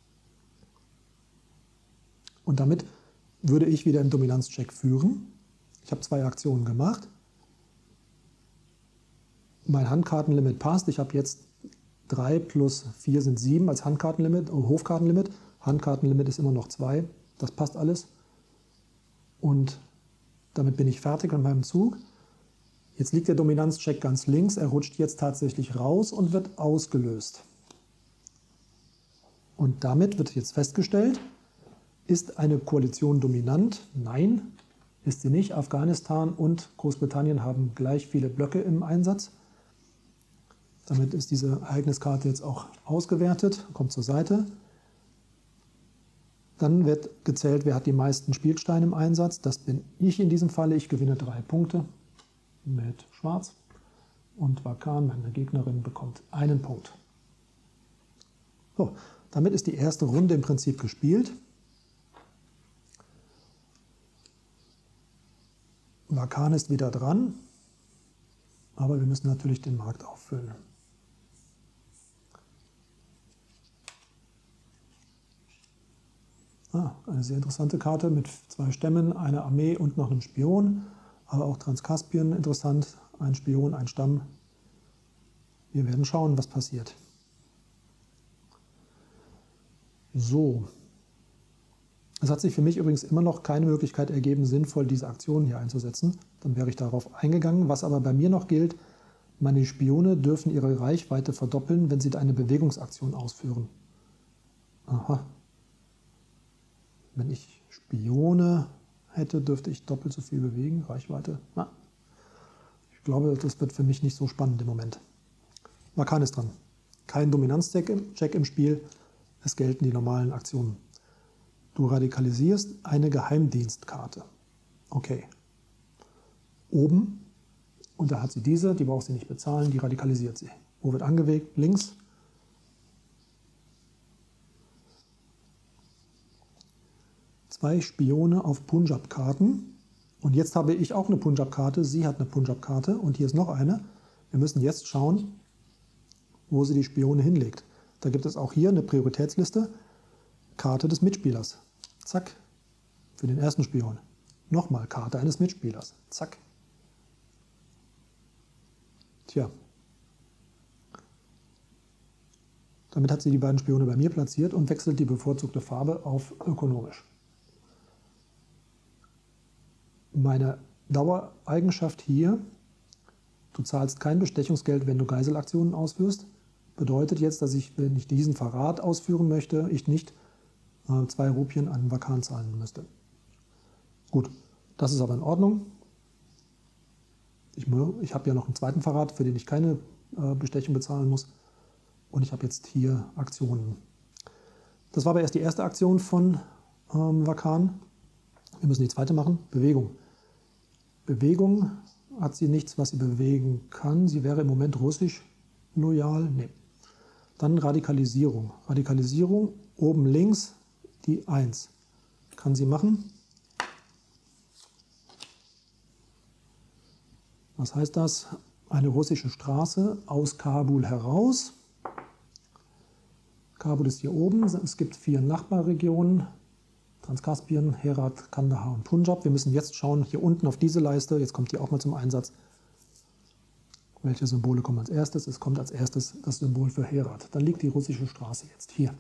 Und damit würde ich wieder einen Dominanzcheck führen. Ich habe 2 Aktionen gemacht. Mein Handkartenlimit passt. Ich habe jetzt 3 plus 4 sind 7 als Handkartenlimit, Hofkartenlimit. Handkartenlimit ist immer noch 2. Das passt alles. Und damit bin ich fertig mit meinem Zug. Jetzt liegt der Dominanzcheck ganz links. Er rutscht jetzt tatsächlich raus und wird ausgelöst. Und damit wird jetzt festgestellt, ist eine Koalition dominant? Nein, ist sie nicht. Afghanistan und Großbritannien haben gleich viele Blöcke im Einsatz. Damit ist diese Ereigniskarte jetzt auch ausgewertet, kommt zur Seite. Dann wird gezählt, wer hat die meisten Spielsteine im Einsatz. Das bin ich in diesem Falle. Ich gewinne 3 Punkte mit Schwarz. Und Vakan, meine Gegnerin, bekommt 1 Punkt. So, damit ist die erste Runde im Prinzip gespielt. Vakan ist wieder dran, aber wir müssen natürlich den Markt auffüllen. Eine sehr interessante Karte mit 2 Stämmen, einer Armee und noch einem Spion, aber auch Transkaspien interessant, ein Spion, ein Stamm. Wir werden schauen, was passiert. So. Es hat sich für mich übrigens immer noch keine Möglichkeit ergeben, sinnvoll diese Aktion hier einzusetzen. Dann wäre ich darauf eingegangen. Was aber bei mir noch gilt, meine Spione dürfen ihre Reichweite verdoppeln, wenn sie eine Bewegungsaktion ausführen. Aha. Wenn ich Spione hätte, dürfte ich doppelt so viel bewegen. Reichweite. Na, ich glaube, das wird für mich nicht so spannend im Moment. Vakan ist dran. Kein Dominanzcheck im Spiel. Es gelten die normalen Aktionen. Du radikalisierst eine Geheimdienstkarte. Okay. Oben, und da hat sie diese, die braucht sie nicht bezahlen, die radikalisiert sie. Wo wird angewegt? Links. Zwei Spione auf Punjab-Karten. Und jetzt habe ich auch eine Punjab-Karte, sie hat eine Punjab-Karte und hier ist noch eine. Wir müssen jetzt schauen, wo sie die Spione hinlegt. Da gibt es auch hier eine Prioritätsliste. Karte des Mitspielers. Zack. Für den ersten Spion. Nochmal Karte eines Mitspielers. Zack. Tja. Damit hat sie die beiden Spione bei mir platziert und wechselt die bevorzugte Farbe auf ökonomisch. Meine Dauereigenschaft hier, du zahlst kein Bestechungsgeld, wenn du Geiselaktionen ausführst, bedeutet jetzt, dass ich, wenn ich diesen Verrat ausführen möchte, ich nicht 2 Rupien an Vakan zahlen müsste. Gut, das ist aber in Ordnung. Ich habe ja noch einen zweiten Verrat, für den ich keine Bestechung bezahlen muss. Und ich habe jetzt hier Aktionen. Das war aber erst die erste Aktion von Vakan. Wir müssen die zweite machen. Bewegung. Bewegung hat sie nichts, was sie bewegen kann. Sie wäre im Moment russisch loyal. Nee. Dann Radikalisierung. Radikalisierung, oben links die 1. Kann sie machen. Was heißt das? Eine russische Straße aus Kabul heraus. Kabul ist hier oben. Es gibt 4 Nachbarregionen. Transkaspien, Herat, Kandahar und Punjab. Wir müssen jetzt schauen, hier unten auf diese Leiste, jetzt kommt die auch mal zum Einsatz. Welche Symbole kommen als erstes? Es kommt als erstes das Symbol für Herat. Dann liegt die russische Straße jetzt hier.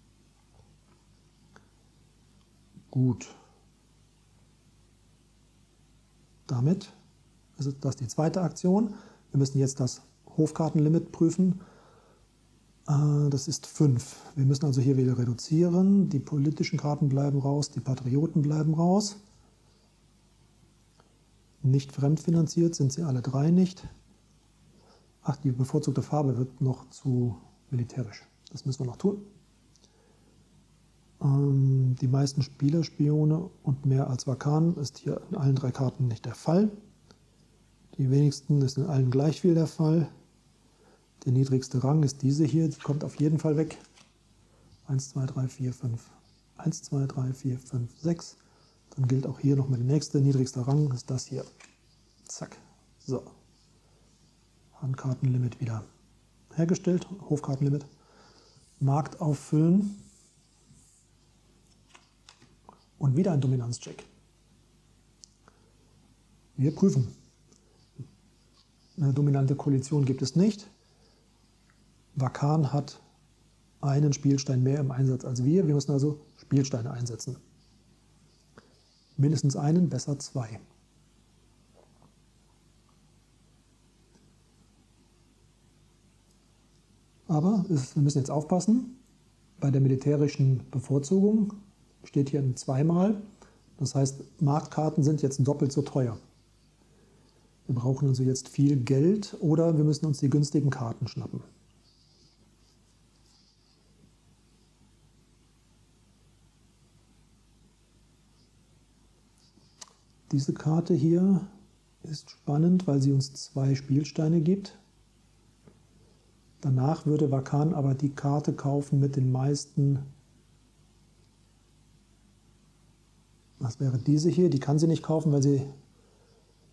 Gut. Damit ist das die zweite Aktion. Wir müssen jetzt das Hofkartenlimit prüfen. Das ist 5. Wir müssen also hier wieder reduzieren. Die politischen Karten bleiben raus, die Patrioten bleiben raus. Nicht fremdfinanziert sind sie alle 3 nicht. Ach, die bevorzugte Farbe wird noch zu militärisch. Das müssen wir noch tun. Die meisten Spielerspione und mehr als Vakan ist hier in allen 3 Karten nicht der Fall. Die wenigsten ist in allen gleich viel der Fall. Der niedrigste Rang ist diese hier, die kommt auf jeden Fall weg. 1, 2, 3, 4, 5. 1, 2, 3, 4, 5, 6. Dann gilt auch hier nochmal der nächste. Niedrigster Rang ist das hier. Zack. So. Handkartenlimit wieder hergestellt. Hofkartenlimit. Markt auffüllen. Und wieder ein Dominanzcheck. Wir prüfen. Eine dominante Koalition gibt es nicht. Vakan hat einen Spielstein mehr im Einsatz als wir. Wir müssen also Spielsteine einsetzen. Mindestens einen, besser 2. Aber wir müssen jetzt aufpassen. Bei der militärischen Bevorzugung steht hier ein 2-mal. Das heißt, Marktkarten sind jetzt doppelt so teuer. Wir brauchen also jetzt viel Geld oder wir müssen uns die günstigen Karten schnappen. Diese Karte hier ist spannend, weil sie uns 2 Spielsteine gibt. Danach würde Vakan aber die Karte kaufen mit den meisten. Was wäre diese hier? Die kann sie nicht kaufen, weil sie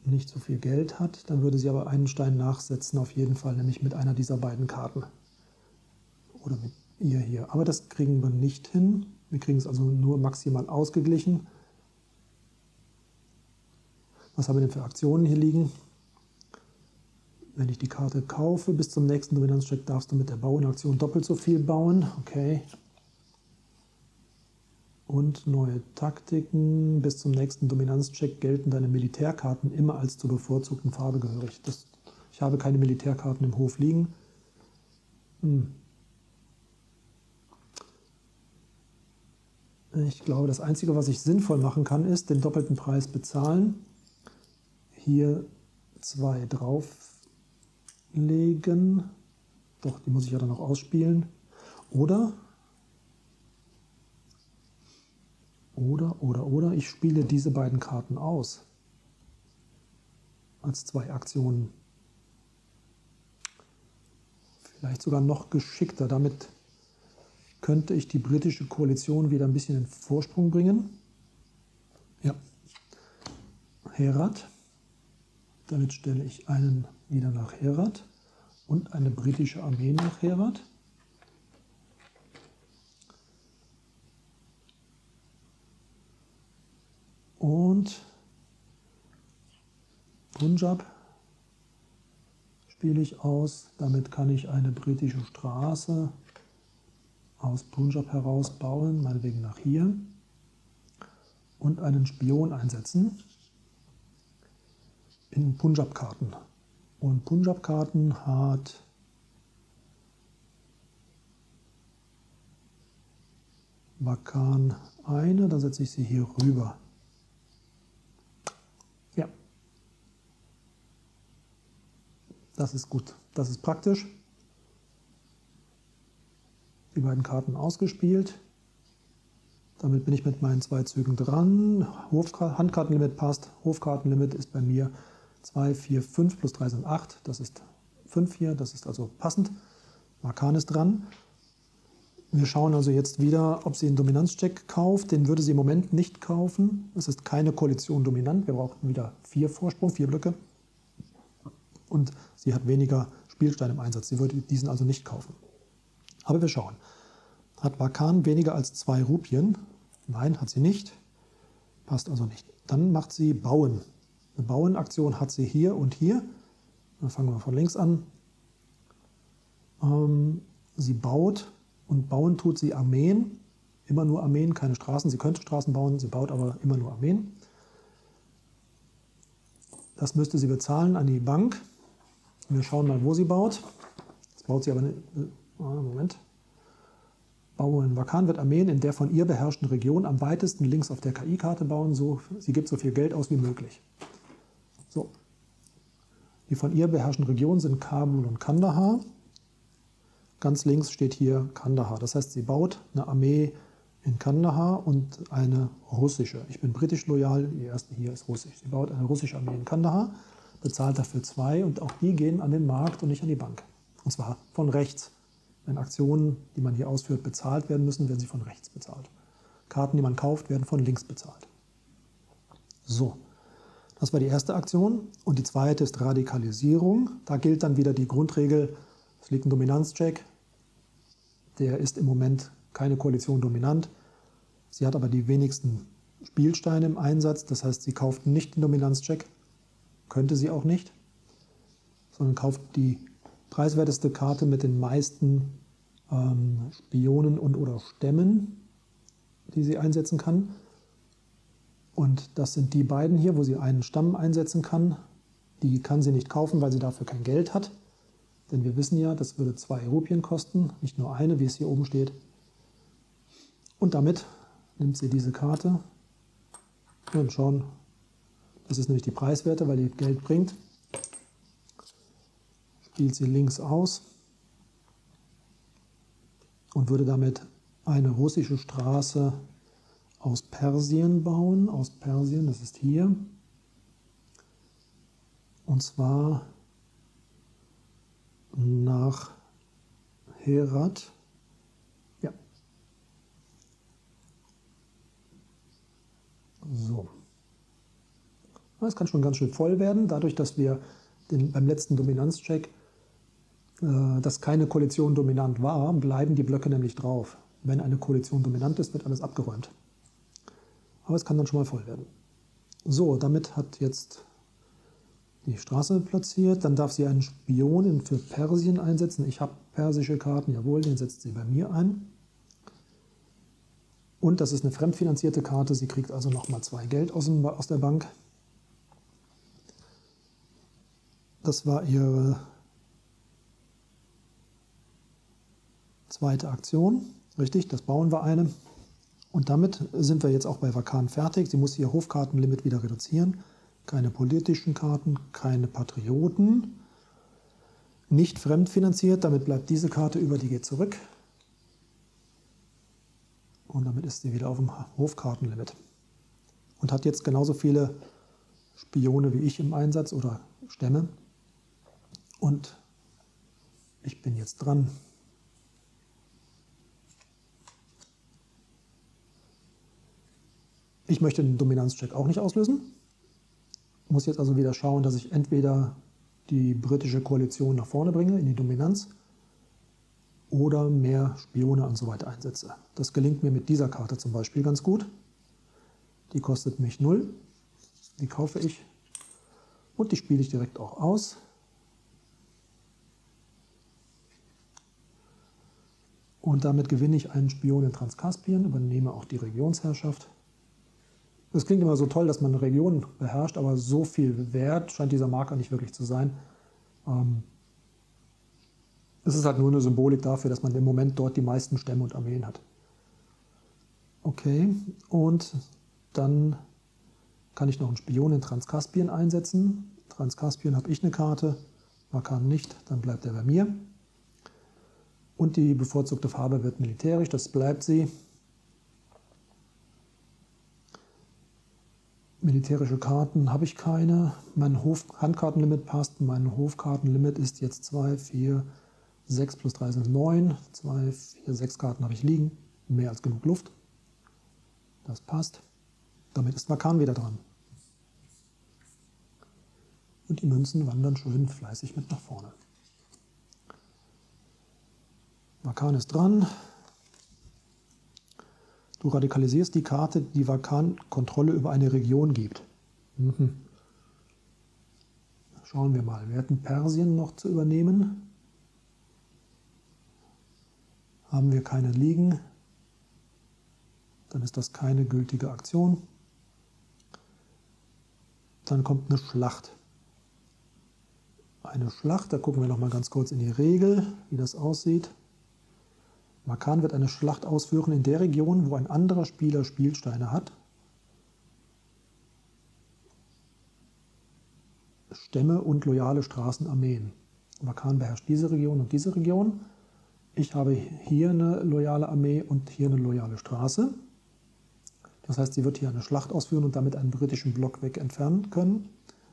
nicht so viel Geld hat, dann würde sie aber einen Stein nachsetzen, auf jeden Fall, nämlich mit einer dieser beiden Karten. Oder mit ihr hier. Aber das kriegen wir nicht hin. Wir kriegen es also nur maximal ausgeglichen. Was haben wir denn für Aktionen hier liegen? Wenn ich die Karte kaufe, bis zum nächsten Dominanzcheck darfst du mit der Bauenaktion doppelt so viel bauen. Okay. Und neue Taktiken. Bis zum nächsten Dominanzcheck gelten deine Militärkarten immer als zur bevorzugten Farbe gehörig. Ich habe keine Militärkarten im Hof liegen. Ich glaube, das Einzige, was ich sinnvoll machen kann, ist den doppelten Preis bezahlen. Hier 2 drauflegen. Doch, die muss ich ja dann noch ausspielen. Oder ich spiele diese beiden Karten aus. Als 2 Aktionen. Vielleicht sogar noch geschickter. Damit könnte ich die britische Koalition wieder ein bisschen in Vorsprung bringen. Ja. Herat. Damit stelle ich einen wieder nach Herat und eine britische Armee nach Herat. Und Punjab spiele ich aus. Damit kann ich eine britische Straße aus Punjab heraus bauen, meinetwegen nach hier. Und einen Spion einsetzen in Punjab-Karten. Und Punjab-Karten hat Wakhan eine, dann setze ich sie hier rüber. Ja, das ist gut, das ist praktisch. Die beiden Karten ausgespielt. Damit bin ich mit meinen 2 Zügen dran. Handkartenlimit passt. Hofkartenlimit ist bei mir 2, 4, 5 plus 3 sind 8. Das ist 5 hier, das ist also passend. Wakhan ist dran. Wir schauen also jetzt wieder, ob sie einen Dominanzcheck kauft. Den würde sie im Moment nicht kaufen. Es ist keine Koalition dominant. Wir brauchen wieder 4 Vorsprung, 4 Blöcke. Und sie hat weniger Spielsteine im Einsatz. Sie würde diesen also nicht kaufen. Aber wir schauen. Hat Wakhan weniger als 2 Rupien? Nein, hat sie nicht. Passt also nicht. Dann macht sie Bauen. Eine Bauenaktion hat sie hier und hier. Dann fangen wir von links an. Sie baut und bauen tut sie Armeen. Immer nur Armeen, keine Straßen. Sie könnte Straßen bauen, sie baut aber immer nur Armeen. Das müsste sie bezahlen an die Bank. Wir schauen mal, wo sie baut. Jetzt baut sie aber nicht. Moment. Bauen. Wakhan wird Armeen in der von ihr beherrschten Region am weitesten links auf der KI-Karte bauen. Sie gibt so viel Geld aus wie möglich. So. Die von ihr beherrschten Regionen sind Kabul und Kandahar. Ganz links steht hier Kandahar. Das heißt, sie baut eine Armee in Kandahar und eine russische. Ich bin britisch loyal, die erste hier ist russisch. Sie baut eine russische Armee in Kandahar, bezahlt dafür 2 und auch die gehen an den Markt und nicht an die Bank. Und zwar von rechts. Wenn Aktionen, die man hier ausführt, bezahlt werden müssen, werden sie von rechts bezahlt. Karten, die man kauft, werden von links bezahlt. So, das war die erste Aktion. Und die zweite ist Radikalisierung. Da gilt dann wieder die Grundregel, es liegt ein Dominanzcheck. Der ist im Moment keine Koalition dominant. Sie hat aber die wenigsten Spielsteine im Einsatz. Das heißt, sie kauft nicht den Dominanzcheck. Könnte sie auch nicht. Sondern kauft die preiswerteste Karte mit den meisten Spionen und oder Stämmen, die sie einsetzen kann. Und das sind die beiden hier, wo sie einen Stamm einsetzen kann. Die kann sie nicht kaufen, weil sie dafür kein Geld hat. Denn wir wissen ja, das würde 2 Rupien kosten, nicht nur eine, wie es hier oben steht. Und damit nimmt sie diese Karte und schauen, das ist nämlich die preiswerte, weil die Geld bringt. Spielt sie links aus und würde damit eine russische Straße aus Persien bauen. Aus Persien, das ist hier. Und zwar nach Herat. Ja. So. Es kann schon ganz schön voll werden, dadurch, dass wir beim letzten Dominanzcheck, dass keine Koalition dominant war, bleiben die Blöcke nämlich drauf. Wenn eine Koalition dominant ist, wird alles abgeräumt. Aber es kann dann schon mal voll werden. So, damit hat jetzt die Straße platziert. Dann darf sie einen Spion für Persien einsetzen. Ich habe persische Karten, jawohl, den setzt sie bei mir ein. Und das ist eine fremdfinanzierte Karte. Sie kriegt also nochmal 2 Geld aus der Bank. Das war ihre zweite Aktion. Richtig, das bauen wir eine. Und damit sind wir jetzt auch bei Vakan fertig. Sie muss ihr Hofkartenlimit wieder reduzieren. Keine politischen Karten, keine Patrioten. Nicht fremdfinanziert, damit bleibt diese Karte über, die geht zurück. Und damit ist sie wieder auf dem Hofkartenlimit. Und hat jetzt genauso viele Spione wie ich im Einsatz oder Stämme. Und ich bin jetzt dran. Ich möchte den Dominanzcheck auch nicht auslösen. Muss jetzt also wieder schauen, dass ich entweder die britische Koalition nach vorne bringe, in die Dominanz, oder mehr Spione und so weiter einsetze. Das gelingt mir mit dieser Karte zum Beispiel ganz gut. Die kostet mich 0. Die kaufe ich und die spiele ich direkt auch aus. Und damit gewinne ich einen Spion in Transkaspien, übernehme auch die Regionsherrschaft. Das klingt immer so toll, dass man eine Region beherrscht, aber so viel wert scheint dieser Marker nicht wirklich zu sein. Es ist halt nur eine Symbolik dafür, dass man im Moment dort die meisten Stämme und Armeen hat. Okay, und dann kann ich noch einen Spion in Transkaspien einsetzen. Transkaspien habe ich eine Karte, Vakan nicht, dann bleibt er bei mir. Und die bevorzugte Farbe wird militärisch, das bleibt sie. Militärische Karten habe ich keine. Mein Handkartenlimit passt. Mein Hofkartenlimit ist jetzt 2, 4, 6 plus 3 sind 9. 2, 4, 6 Karten habe ich liegen. Mehr als genug Luft. Das passt. Damit ist Vakan wieder dran. Und die Münzen wandern schön fleißig mit nach vorne. Vakan ist dran. Du radikalisierst die Karte, die Vakan Kontrolle über eine Region gibt. Schauen wir mal. Wir hätten Persien noch zu übernehmen. Haben wir keine liegen. Dann ist das keine gültige Aktion. Dann kommt eine Schlacht. Eine Schlacht, da gucken wir noch mal ganz kurz in die Regel, wie das aussieht. Vakan wird eine Schlacht ausführen in der Region, wo ein anderer Spieler Spielsteine hat. Stämme und loyale Straßenarmeen. Vakan beherrscht diese Region und diese Region. Ich habe hier eine loyale Armee und hier eine loyale Straße. Das heißt, sie wird hier eine Schlacht ausführen und damit einen britischen Block weg entfernen können.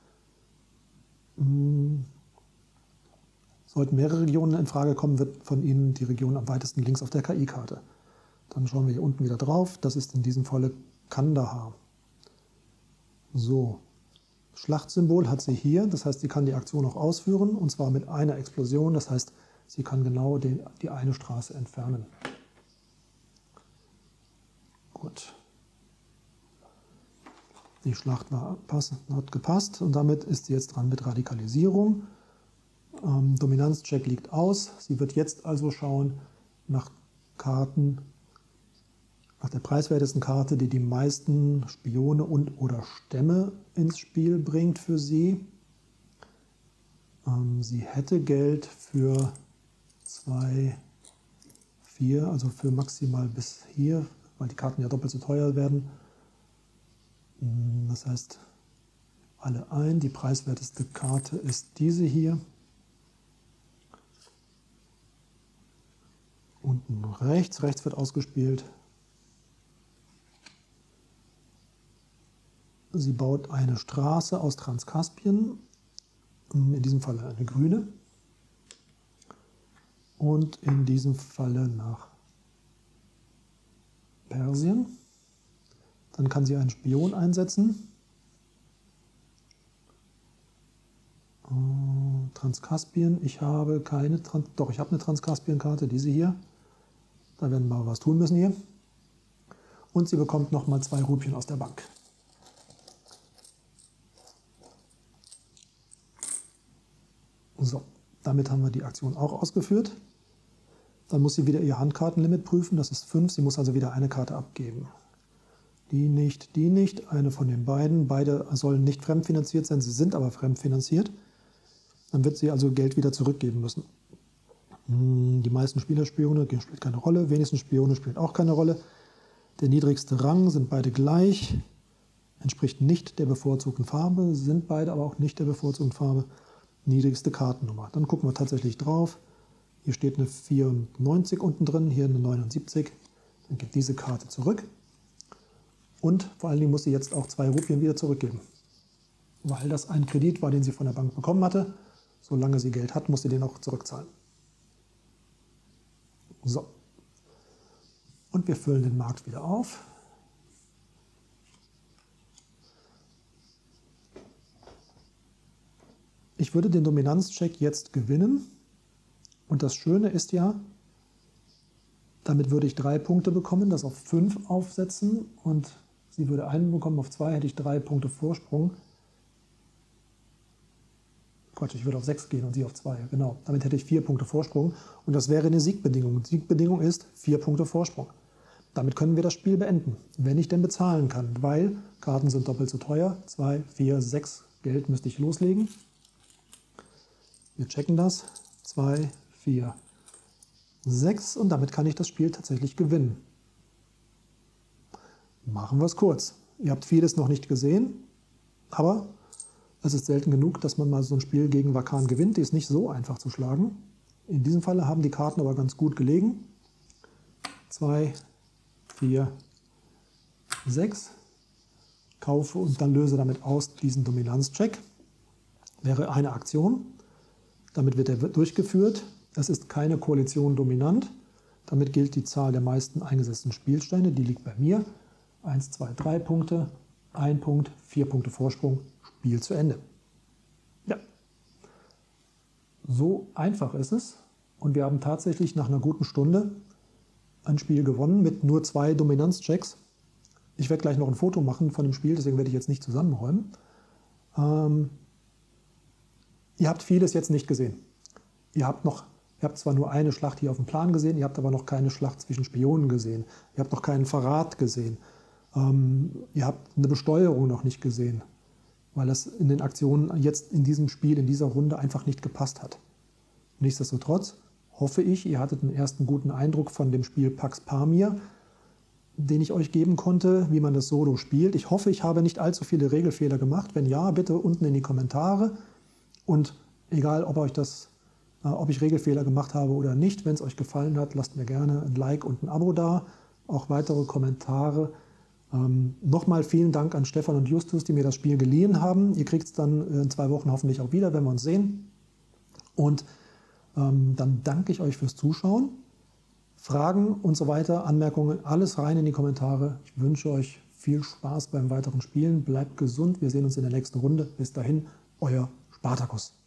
Sollten mehrere Regionen in Frage kommen, wird von Ihnen die Region am weitesten links auf der KI-Karte. Dann schauen wir hier unten wieder drauf. Das ist in diesem Falle Kandahar. So, Schlachtsymbol hat sie hier. Das heißt, sie kann die Aktion auch ausführen und zwar mit einer Explosion. Das heißt, sie kann genau die eine Straße entfernen. Gut. Die Schlacht hat gepasst und damit ist sie jetzt dran mit Radikalisierung. Dominanzcheck liegt aus. Sie wird jetzt also schauen nach Karten, nach der preiswertesten Karte, die die meisten Spione und/oder Stämme ins Spiel bringt für sie. Sie hätte Geld für 2, 4, also für maximal bis hier, weil die Karten ja doppelt so teuer werden. Das heißt, alle ein. Die preiswerteste Karte ist diese hier. Unten rechts wird ausgespielt. Sie baut eine Straße aus Transkaspien, in diesem Falle eine grüne. Und in diesem Falle nach Persien. Dann kann sie einen Spion einsetzen. Transkaspien. Ich habe keine, doch ich habe eine Transkaspien-Karte, diese hier. Da werden wir was tun müssen hier. Und sie bekommt nochmal 2 Rupien aus der Bank. So, damit haben wir die Aktion auch ausgeführt. Dann muss sie wieder ihr Handkartenlimit prüfen, das ist 5. Sie muss also wieder eine Karte abgeben. Die nicht, eine von den beiden. Beide sollen nicht fremdfinanziert sein, sie sind aber fremdfinanziert. Dann wird sie also Geld wieder zurückgeben müssen. Die meisten Spielerspione spielt keine Rolle, wenigstens Spione spielt auch keine Rolle. Der niedrigste Rang sind beide gleich, entspricht nicht der bevorzugten Farbe, sind beide aber auch nicht der bevorzugten Farbe. Niedrigste Kartennummer. Dann gucken wir tatsächlich drauf. Hier steht eine 94 unten drin, hier eine 79. Dann geht diese Karte zurück. Und vor allen Dingen muss sie jetzt auch 2 Rupien wieder zurückgeben. Weil das ein Kredit war, den sie von der Bank bekommen hatte. Solange sie Geld hat, muss sie den auch zurückzahlen. So. Und wir füllen den Markt wieder auf. Ich würde den Dominanzcheck jetzt gewinnen. Und das Schöne ist ja, damit würde ich 3 Punkte bekommen, das auf 5 aufsetzen. Und sie würde 1 bekommen, auf 2 hätte ich 3 Punkte Vorsprung. Quatsch, ich würde auf 6 gehen und sie auf 2. Genau, damit hätte ich 4 Punkte Vorsprung. Und das wäre eine Siegbedingung. Die Siegbedingung ist 4 Punkte Vorsprung. Damit können wir das Spiel beenden, wenn ich denn bezahlen kann. Weil Karten sind doppelt so teuer. 2, 4, 6 Geld müsste ich loslegen. Wir checken das. 2, 4, 6 und damit kann ich das Spiel tatsächlich gewinnen. Machen wir es kurz. Ihr habt vieles noch nicht gesehen, aber es ist selten genug, dass man mal so ein Spiel gegen Wakan gewinnt. Die ist nicht so einfach zu schlagen. In diesem Falle haben die Karten aber ganz gut gelegen. 2, 4, 6. Kaufe und dann löse damit aus diesen Dominanzcheck. Wäre eine Aktion. Damit wird er durchgeführt. Es ist keine Koalition dominant. Damit gilt die Zahl der meisten eingesetzten Spielsteine. Die liegt bei mir. 1, 2, 3 Punkte, 1 Punkt, 4 Punkte Vorsprung. Spiel zu Ende. Ja. So einfach ist es. Und wir haben tatsächlich nach einer guten Stunde ein Spiel gewonnen mit nur 2 Dominanzchecks. Ich werde gleich noch ein Foto machen von dem Spiel, deswegen werde ich jetzt nicht zusammenräumen. Ihr habt vieles jetzt nicht gesehen. Ihr habt zwar nur eine Schlacht hier auf dem Plan gesehen, ihr habt aber noch keine Schlacht zwischen Spionen gesehen. Ihr habt noch keinen Verrat gesehen. Ihr habt eine Besteuerung noch nicht gesehen, weil das in den Aktionen jetzt in diesem Spiel, in dieser Runde einfach nicht gepasst hat. Nichtsdestotrotz hoffe ich, ihr hattet einen ersten guten Eindruck von dem Spiel Pax Pamir, den ich euch geben konnte, wie man das Solo spielt. Ich hoffe, ich habe nicht allzu viele Regelfehler gemacht. Wenn ja, bitte unten in die Kommentare. Und egal, ob ich Regelfehler gemacht habe oder nicht, wenn es euch gefallen hat, lasst mir gerne ein Like und ein Abo da. Auch weitere Kommentare. Nochmal vielen Dank an Stefan und Justus, die mir das Spiel geliehen haben. Ihr kriegt es dann in 2 Wochen hoffentlich auch wieder, wenn wir uns sehen. Und dann danke ich euch fürs Zuschauen. Fragen und so weiter, Anmerkungen, alles rein in die Kommentare. Ich wünsche euch viel Spaß beim weiteren Spielen. Bleibt gesund. Wir sehen uns in der nächsten Runde. Bis dahin, euer Spartacus.